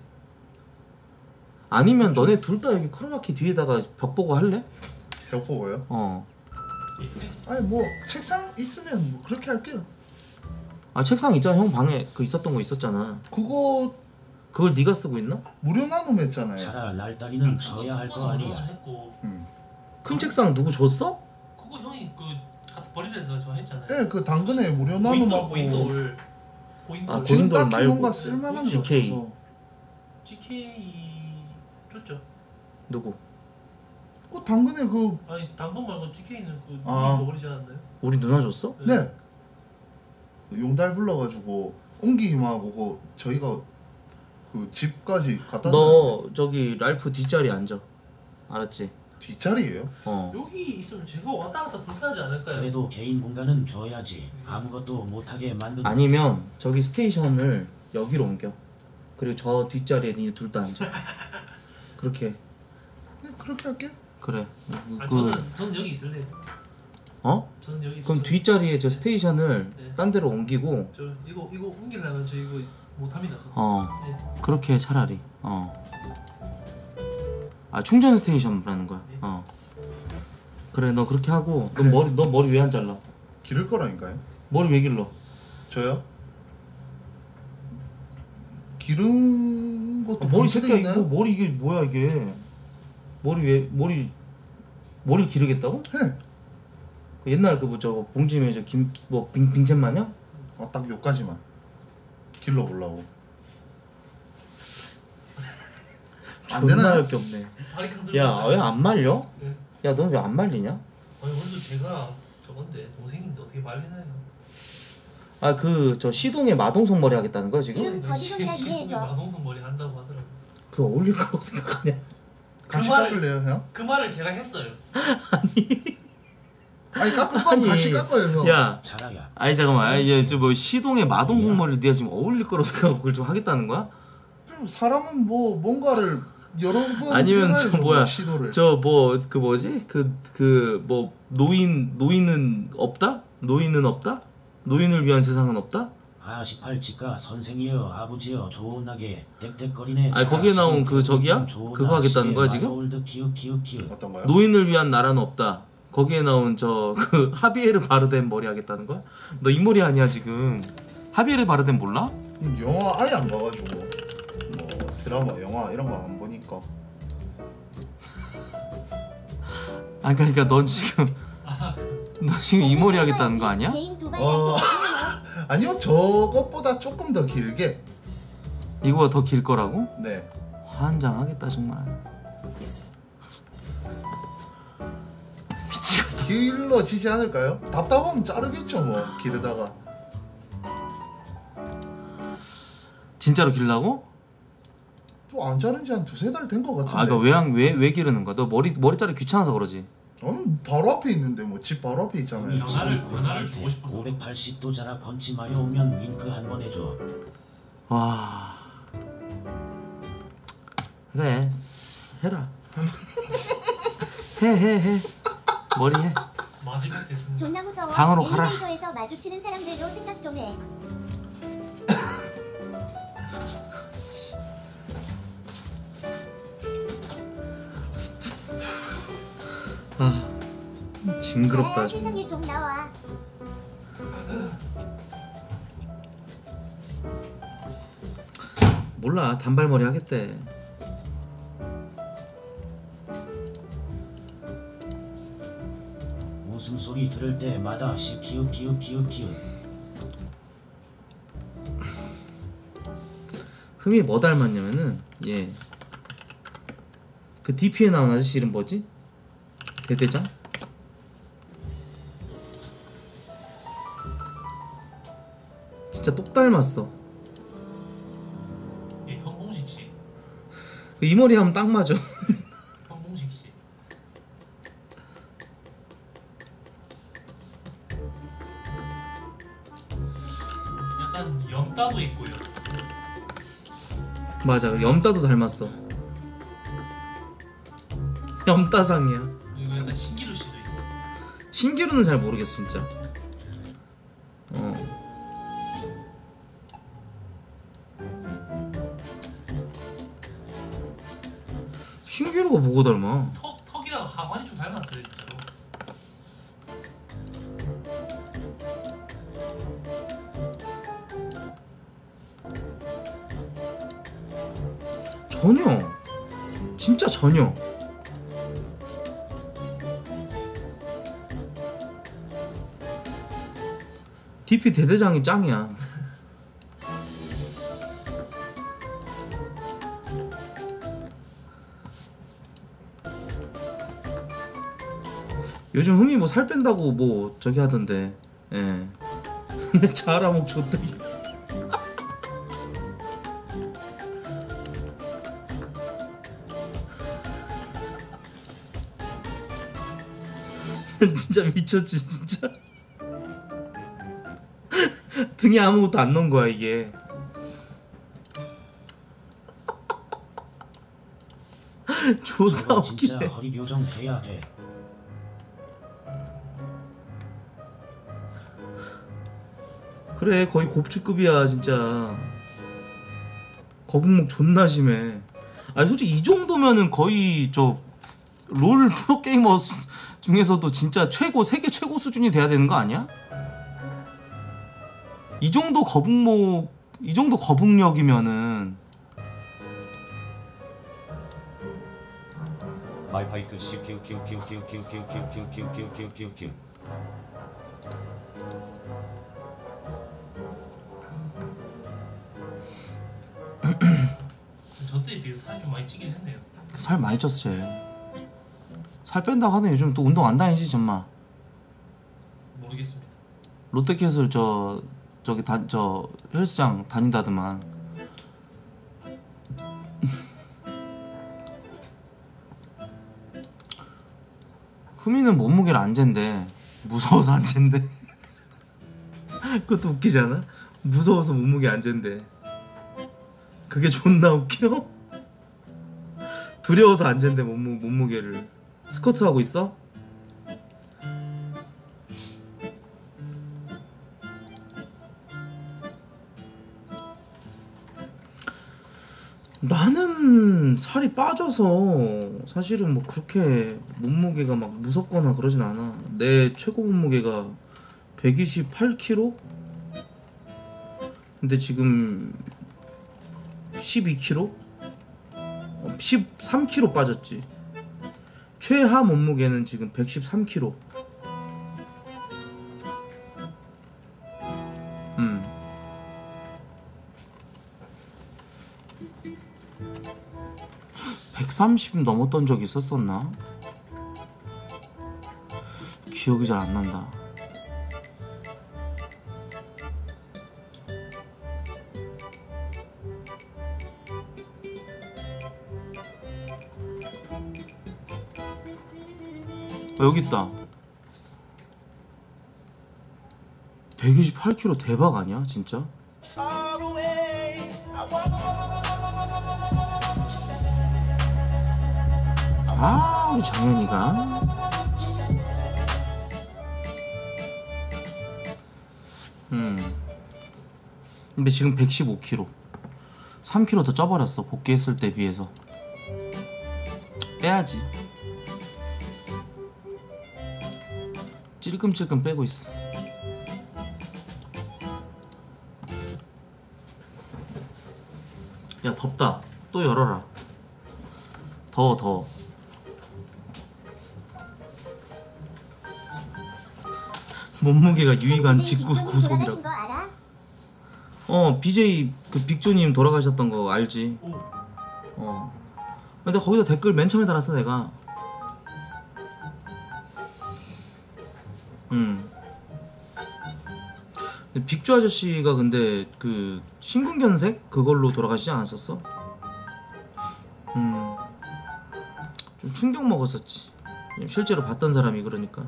아니면 너네 둘 다 여기 크로마키 뒤에다가 벽 보고 할래? 벽 보고요? 아니 뭐 책상 있으면 뭐 그렇게 할게요. 아 책상 있잖아. 형 방에 그 있었던 거 있었잖아. 그걸 네가 쓰고 있나? 무료 나눔했잖아요. 자라 날다리는 져야 할 거 아니야. 했고 큰 책상 누구 줬어? 그거 형이 그 갖다 버리면서 저 했잖아요. 네, 그 당근에 무료 나눔하고 고인돌 아, 지금 고인돌 딱히 말고 뭔가 쓸만한 게 GK. 없어서. GK 줬죠. 누구? 그 당근에 그 아니 당근 말고 GK는 그 아. 줘버리지 않았나요? 우리 누나 줬어? 네. 용달 불러가지고 옮기기하고 저희가 그 집까지 갖다 너 저기 랄프 뒷자리 앉아. 알았지? 뒷자리예요? 여기 있으면 제가 왔다 갔다 불편하지 않을까요? 그래도 개인 공간은 줘야지. 아무것도 못하게 만든. 아니면 저기 스테이션을 여기로 옮겨. 그리고 저 뒷자리에 니네 둘 다 앉아. 그렇게. 네, 그렇게 할게. 그래. 아니, 저는 여기 있을래요. 저는 여기 그럼 있을래요. 뒷자리에 저 스테이션을 네. 딴 데로 옮기고. 저 이거 옮기려면 저 이거 못합니다. 저. 네. 그렇게 해 차라리. 아 충전 스테이션이라는 거야. 그래 너 그렇게 하고 너 머리 왜 안 잘라? 기를 거라니까요. 머리 왜 길러? 저요? 기른 것도 머리 검색돼 새끼야 있나요? 이거 머리 이게 뭐야 이게? 머리를 기르겠다고? 네. 그 옛날 그 뭐 저거 봉지면 저 빙첸 마냥? 딱 요까지만 길러보려고. 안 존나 되나요? 할 게 없네. 발이 큰 야 왜 안 말려? 네. 야 넌 왜 안 말리냐? 아니 오늘도 제가 저건데 동생인데 어떻게 말리나요? 아 그 저 시동에 마동석 머리 하겠다는 거야 지금? 지금 거짓말이나 이해해줘. 마동석 머리 한다고 하더라고. 그 어울릴 거라고 생각하냐? 같이 말을- 깎을래요 형? 그 말을 제가 했어요. 아니 깎을 거면 같이 깎아요 형. 야 자라야. 아니 잠깐만 이제 저 뭐 시동에 마동석 머리를 네가 지금 어울릴 거라고 생각하고 그걸 좀 하겠다는 거야? 사람은 뭐 뭔가를 여러 번 아니면 해봐야죠, 저 뭐야 시도를. 저 뭐 그 뭐지 그 뭐 노인은 없다? 노인은 없다? 노인을 위한 세상은 없다? 아 18치과 선생이여 아버지여 좋은하게 뎁뎁거리네. 아니, 거기에 나온 그 저기야? 그거 하겠다는 거야, 지금? 어떤 거요? 노인을 위한 나라는 없다. 거기에 나온 저 그 하비에르 바르덴 머리 하겠다는 거야? 너 이 머리 아니야 지금? 하비에르 바르덴 몰라? 영화 아예 안 봐가지고 뭐 드라마 영화 이런 거 안 보니까. 아니 그러니까 넌 지금 이 머리 하겠다는 거 아니야? 개인 두발 어 아니요 저것보다 조금 더 길게. 이거보다 더 길 거라고? 네. 환장하겠다 정말. 길러지지 않을까요? 답답하면 자르겠죠 뭐 기르다가. 진짜로 길라고? 좀 안 자른 지 한 두세 달 된 것 같은데. 아 그러니까 왜 기르는 거야? 너 머리 자르기 귀찮아서 그러지? 바로 앞에 있는데 뭐 집 바로 앞에 있잖아요. 변화를 주고 싶어서. 580도 자라 펀치 마려오면 윙크 한 번 해줘. 와 그래 해라 해 머리 해 마지막 됐습니다. 존나 무서워. 방으로 가라. 엘리베이터에서 마주치는 사람들도 생각 좀 해. 징그럽다 나야 좀. 세상에 좀 나와. 몰라 단발머리 하겠대. 웃음소리 들을 때마다 시키우 키우 키우 키우. 흠이 뭐 닮았냐면은 그 DP에 나온 아저씨 이름 뭐지? 대대장? 진짜 똑 닮았어. 이 머리 하면 딱 맞아. 황봉식 씨. 약간 염따도 있고요. 맞아. 염따도 닮았어. 염따상이야. 그리고 약간 신기루 씨도 있어. 신기루는 잘 모르겠어 진짜. 어. 신기루가 뭐가 닮아? 턱이랑 하관이 좀 닮았어요 진짜로. 전혀. 진짜 전혀. DP 대대장이 짱이야. 요즘 흠이 뭐 살 뺀다고 뭐 저기 하던데. 예. 근데 자라목 좋다. 진짜 미쳤지 진짜. 등에 아무것도 안 넣은 거야 이게. 존나 저거 진짜 웃기네. 허리 교정 해야 돼. 그래 거의 곱추급이야 진짜. 거북목 존나 심해. 아니 솔직히 이 정도면은 거의 저 롤 프로게이머 중에서도 진짜 최고 세계 최고 수준이 돼야 되는 거 아니야? 이 정도 거북목 이 정도 거북력이면은 말파이트 슈키우키우키우키우키우키우키우키우키우키우키우키우키우키우. 저때에 비해서 살이 좀 많이 찌긴 했네요. 살 많이 쪘어 쟤. 살 뺀다고 하더니 요즘 또 운동 안 다니지 정말. 모르겠습니다. 롯데캐슬 저기 저 헬스장 다닌다더만. 후미는 몸무게를 안 잰대. 무서워서 안 잰대. 그것도 웃기지 않아? 무서워서 몸무게 안 잰대. 그게 존나 웃겨. 두려워서 안 잰대 몸무게를. 스쿼트 하고 있어? 나는 살이 빠져서 사실은 뭐 그렇게 몸무게가 막 무섭거나 그러진 않아. 내 최고 몸무게가 128kg? 근데 지금 12kg? 13kg 빠졌지. 최하 몸무게는 지금 113kg. 130 넘었던 적이 있었었나? 기억이 잘 안 난다. 여기 있다. 128kg 대박 아니야 진짜? 아 우리 정현이가 근데 지금 115kg 3kg 더 쪄버렸어. 복귀했을 때 비해서. 빼야지. 찔끔찔끔 빼고 있어. 야 덥다. 또 열어라. 더워. 몸무게가 유희관 직구 구속이라고. 거 알아? BJ 그 빅조님 돌아가셨던 거 알지? 근데 거기다 댓글 맨 처음에 달았어 내가. 근데 빅조 아저씨가 근데 그 심근경색 그걸로 돌아가시지 않았었어? 충격 먹었었지. 실제로 봤던 사람이 그러니까.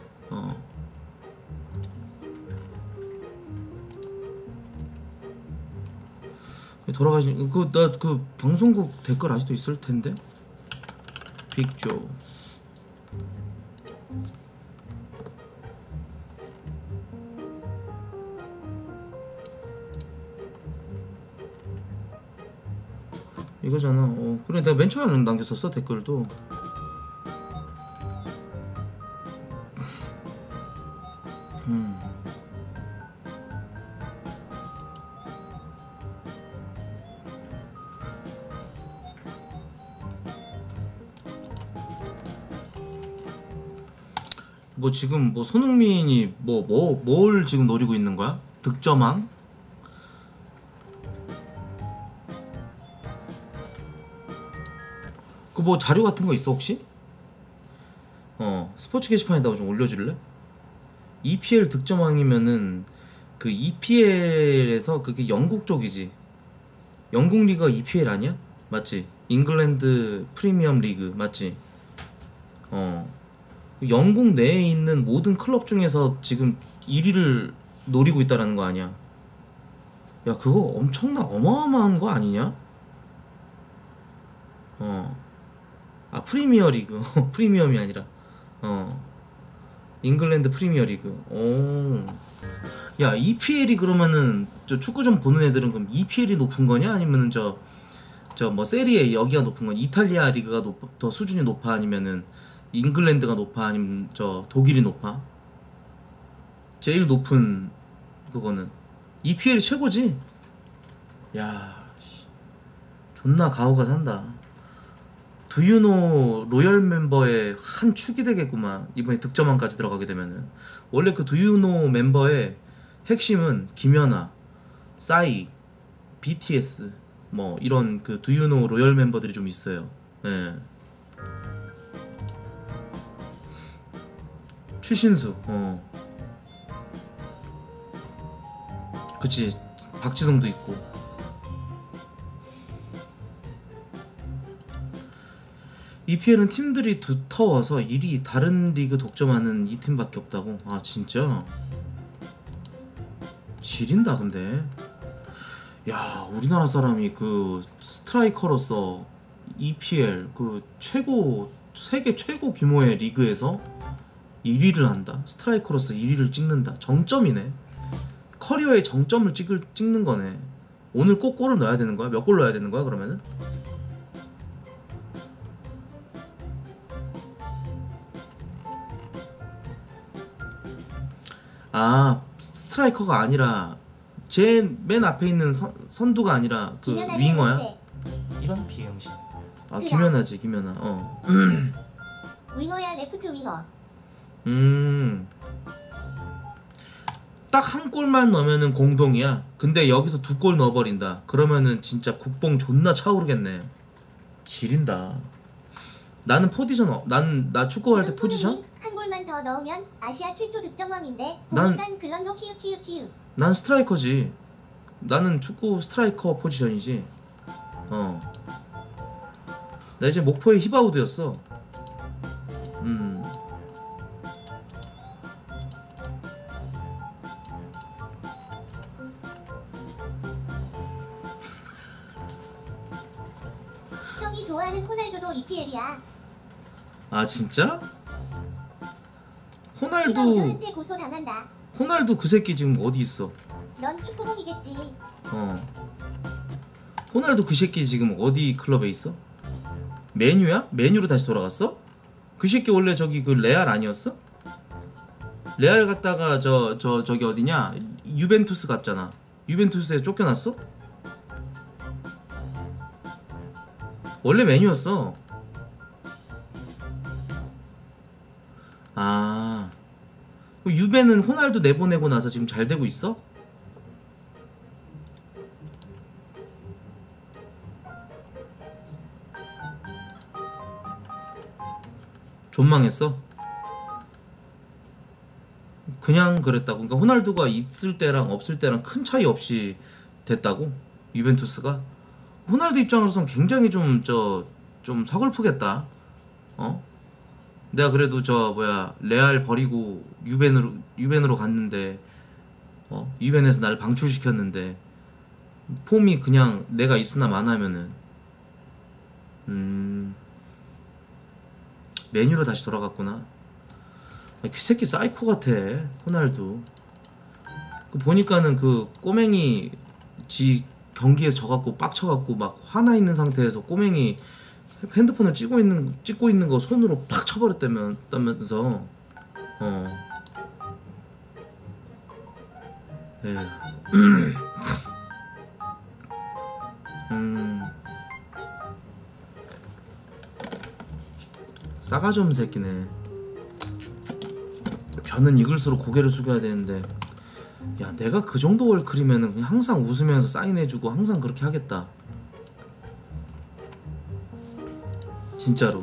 돌아가신 나 그 방송국 댓글 아직도 있을 텐데. 빅조. 이거잖아. 그래 내가 맨 처음에 남겼었어 댓글도. 뭐 지금 뭐 손흥민이 뭘 지금 노리고 있는 거야? 득점왕? 그 뭐 자료 같은 거 있어 혹시? 스포츠 게시판에다가 좀 올려줄래? EPL 득점왕이면은 그 EPL에서 그게 영국 쪽이지. 영국 리그가 EPL 아니야? 맞지? 잉글랜드 프리미엄 리그 맞지? 영국 내에 있는 모든 클럽 중에서 지금 1위를 노리고 있다라는 거 아니야? 야 그거 어마어마한 거 아니냐? 아 프리미어 리그 프리미엄이 아니라 잉글랜드 프리미어 리그. 야 EPL이 그러면은 저 축구 좀 보는 애들은 그럼 EPL이 높은 거냐? 아니면은 저 뭐 세리에 여기가 높은 거냐? 이탈리아 리그가 더 수준이 높아? 아니면은 잉글랜드가 높아? 아니면 저 독일이 높아? 제일 높은 그거는 EPL이 최고지. 야 존나 가오가 산다. 두유노 로열 멤버의 한 축이 되겠구만. 이번에 득점왕까지 들어가게 되면은. 원래 그 두유노 멤버의 핵심은 김연아, 싸이, BTS 뭐 이런 그 두유노 로열 멤버들이 좀 있어요. 예. 추신수. 그치. 박지성도 있고. EPL은 팀들이 두터워서 1위 다른 리그 독점하는 이 팀밖에 없다고? 아 진짜? 지린다 근데. 야 우리나라 사람이 그 스트라이커로서 EPL 그 최고 세계 최고 규모의 리그에서 1위를 한다. 스트라이커로서 1위를 찍는다. 정점이네. 커리어의 정점을 찍는 거네. 오늘 꼭 골을 넣어야 되는 거야? 몇 골 넣어야 되는 거야 그러면은? 아 스트라이커가 아니라 제 맨 앞에 있는 선두가 아니라 그 윙어야? 이런 비행신. 아 김연아지 김연아. 윙어야 레프트 윙어. 딱 한 골만 넣으면은 공동이야. 근데 여기서 2골 넣어버린다. 그러면은 진짜 국뽕 존나 차오르겠네. 지린다. 나는 포지션 나 축구할 때 포지션? 한 골만 더 넣으면 아시아 최초 득점왕인데. 난- 보니깐 글런로 키읔. 난 스트라이커지. 나는 축구 스트라이커 포지션이지. 나 이제 목포의 히바우드였어. 형이 좋아하는 호날두도 EPL이야. 아 진짜? 이거 호날두 너한테 고소 당한다. 호날두 그 새끼 지금 어디 있어? 넌 축구공이겠지. 호날두 그 새끼 지금 어디 클럽에 있어? 메뉴야? 메뉴로 다시 돌아갔어? 그 새끼 원래 저기 그 레알 아니었어? 레알 갔다가 저기 어디냐? 유벤투스 갔잖아. 유벤투스에 쫓겨났어? 원래 메뉴였어. 아 그럼 유벤은 호날두 내보내고 나서 지금 잘 되고 있어? 존망했어? 그냥 그랬다고? 그러니까 호날두가 있을 때랑 없을 때랑 큰 차이 없이 됐다고? 유벤투스가? 호날두 입장으로선 굉장히 좀 서글프겠다. 어? 내가 그래도 저 뭐야 레알 버리고 유벤으로 갔는데 유벤에서 날 방출시켰는데 폼이 그냥 내가 있으나 마나면은 메뉴로 다시 돌아갔구나. 그 새끼 사이코 같아 호날두. 그 보니까는 그 꼬맹이 지 경기에서 져갖고 빡쳐갖고 막 화나 있는 상태에서 꼬맹이 핸드폰을 찍고 있는 거 손으로 팍 쳐버렸다면서. 에휴. 싸가지 없는 새끼네. 변은 익을수록 고개를 숙여야 되는데, 야 내가 그 정도 월클이면은 그냥 항상 웃으면서 사인해주고 항상 그렇게 하겠다. 진짜로.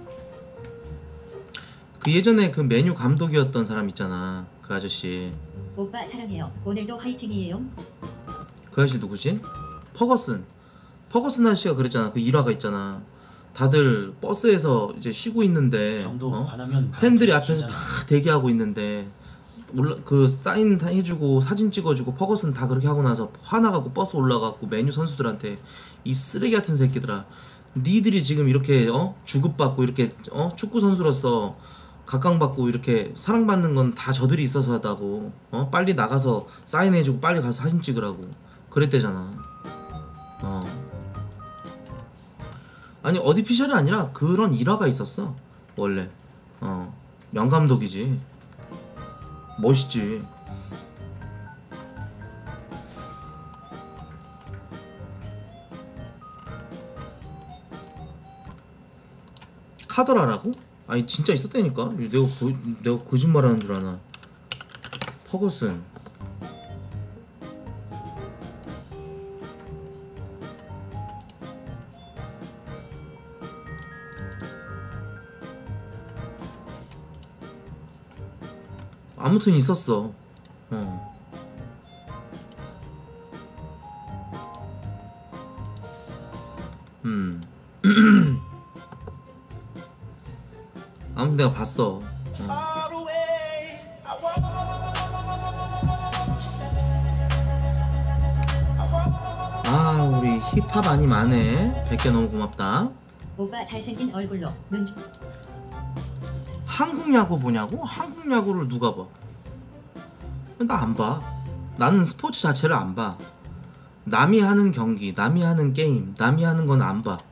그 예전에 그 메뉴 감독이었던 사람 있잖아, 그 아저씨. 오빠 사랑해요. 오늘도 화이팅이에요. 그 아저씨 누구지? 퍼거슨 아저씨가 그랬잖아. 그 일화가 있잖아. 다들 버스에서 이제 쉬고 있는데 정도 화나면 팬들이 앞에서 시키잖아. 다 대기하고 있는데 그 사인 다 해주고 사진 찍어주고 퍼거슨 다 그렇게 하고 나서 화나갖고 버스 올라가고 메뉴 선수들한테 이 쓰레기 같은 새끼들아, 니들이 지금 이렇게 주급받고 이렇게 축구 선수로서 각광받고 이렇게 사랑받는 건 다 저들이 있어서 하다고. 빨리 나가서 사인해주고 빨리 가서 사진 찍으라고 그랬대잖아. 아니 어디피셜이 아니라 그런 일화가 있었어 원래. 명감독이지. 멋있지. 카더라라고? 아니 진짜 있었다니까. 내가 거짓말하는 줄 아나. 퍼거슨. 아무튼 있었어. 아무튼 내가 봤어. 아 우리 힙합 아님 안해. 100개 너무 고맙다. 오빠 잘생긴 얼굴로 눈. 한국 야구 보냐고? 한국 야구를 누가 봐? 나 안 봐. 나는 스포츠 자체를 안 봐. 남이 하는 경기, 남이 하는 게임, 남이 하는 건 안 봐.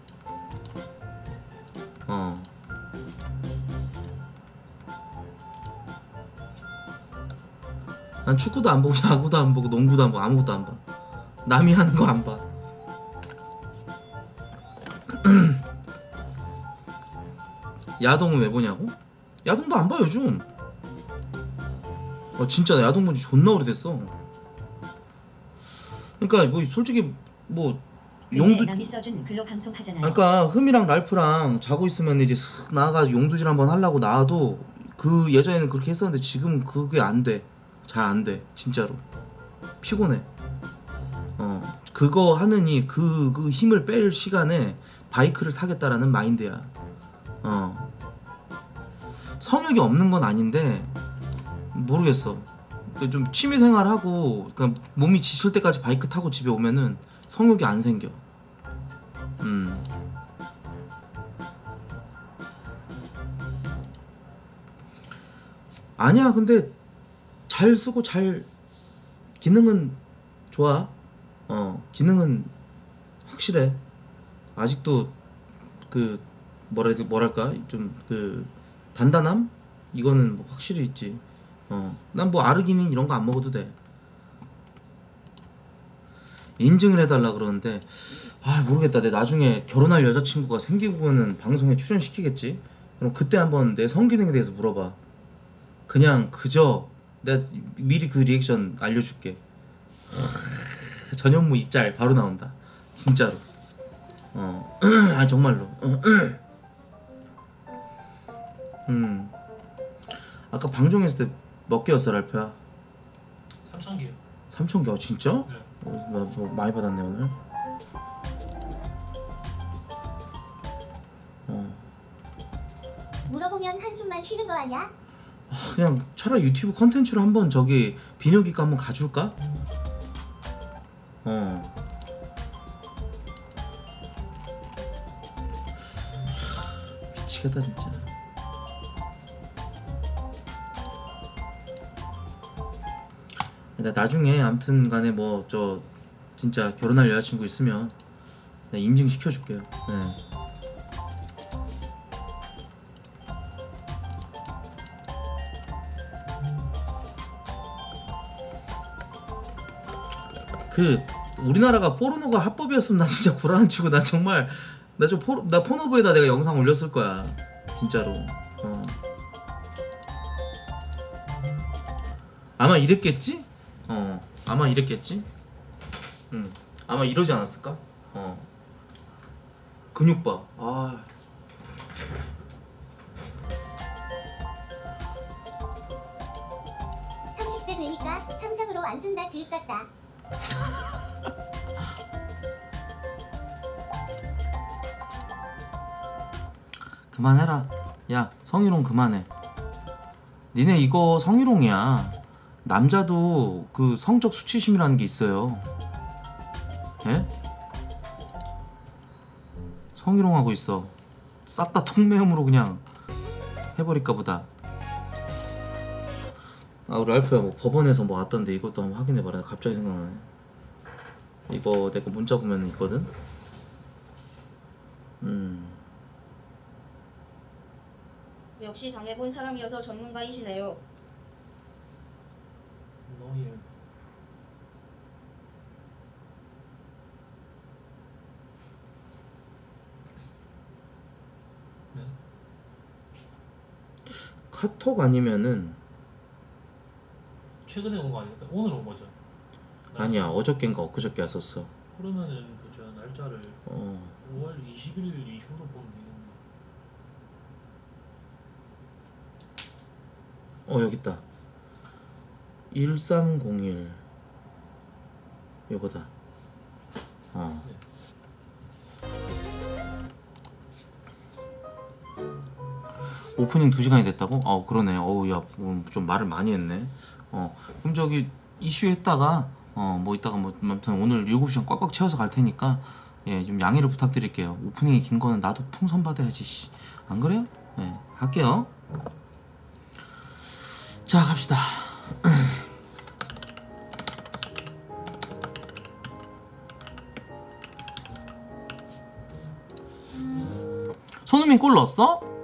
난 축구도 안 보고 야구도 안 보고 농구도 안 보고 아무것도 안 봐. 남이 하는 거 안 봐. 야동은 왜 보냐고? 야동도 안 봐 요즘. 진짜 나 야동 본지 존나 오래됐어. 그러니까 뭐 솔직히 뭐 용두 남이 써준 글로 방송하잖아요. 그러니까 흠이랑 랄프랑 자고 있으면 이제 슥 나가서 용두질 한번 하려고 나와도 그 예전에는 그렇게 했었는데 지금 그게 안 돼. 잘 안 돼. 진짜로 피곤해. 그거 하느니 그 힘을 뺄 시간에 바이크를 타겠다라는 마인드야. 성욕이 없는 건 아닌데 모르겠어. 좀 취미생활하고 그러니까 몸이 지칠 때까지 바이크 타고 집에 오면은 성욕이 안 생겨. 아니야 근데 잘 쓰고 잘 기능은 좋아. 기능은 확실해. 아직도 그 뭐랄까 좀 그 단단함? 이거는 뭐 확실히 있지. 난 뭐 아르기닌 이런 거 안 먹어도 돼. 인증을 해달라 그러는데 모르겠다. 내 나중에 결혼할 여자친구가 생기고는 방송에 출연시키겠지? 그럼 그때 한번 내 성기능에 대해서 물어봐. 그냥 그저 내가 미리 그 리액션 알려줄게. 전현무 입잘 바로 나온다 진짜로. 아니 정말로. 아까 방송했을 때 몇 개였어 랄프야? 3,000개요. 3,000개? 진짜? 네. 나 뭐 많이 받았네 오늘. 이거 보면 한숨만 쉬는 거 아니야? 그냥 차라리 유튜브 컨텐츠로 한번 저기 비뇨기과 한번 가줄까? 미치겠다 진짜. 나 나중에 아무튼 간에 뭐 저 진짜 결혼할 여자친구 있으면 나 인증시켜줄게요. 네. 그 우리나라가 포르노가 합법이었으면 나 진짜 구라안 치고 나 정말 나 포노브에다 내가 영상 올렸을 거야 진짜로. 아마 이랬겠지? 아마 이랬겠지? 아마 이러지 않았을까? 근육 봐. 30대 되니까 상상으로 안 쓴다 지읒 같다. 그만해라. 야, 성희롱 그만해. 니네 이거 성희롱이야. 남자도 그 성적 수치심이라는 게 있어요. 예? 성희롱하고 있어. 싹 다 통매음으로 그냥 해버릴까 보다. 우리 알프야 뭐 법원에서 뭐 왔던데 이것도 한번 확인해봐라. 갑자기 생각나네. 이거 내가 문자 보면 있거든. 역시 당해본 사람이어서 전문가이시네요. 너희 카톡 아니면은 최근에 온 거 아닙니까? 오늘 온 거죠? 아니야 어저께인가 엊그저께 왔었어. 그러면은 보자 날짜를 5월 20일 이후로 보면 되겠네. 여기 있다. 1301 요거다. 오프닝 2시간이 됐다고? 그러네. 야, 좀 말을 많이 했네. 그럼 저기 이슈 했다가 뭐 이따가 뭐 아무튼 오늘 7시간 꽉꽉 채워서 갈 테니까 예, 좀 양해를 부탁드릴게요. 오프닝이 긴 거는 나도 풍선 받아야지. 씨. 안 그래요? 예, 할게요. 자, 갑시다. 손흥민 골 넣었어?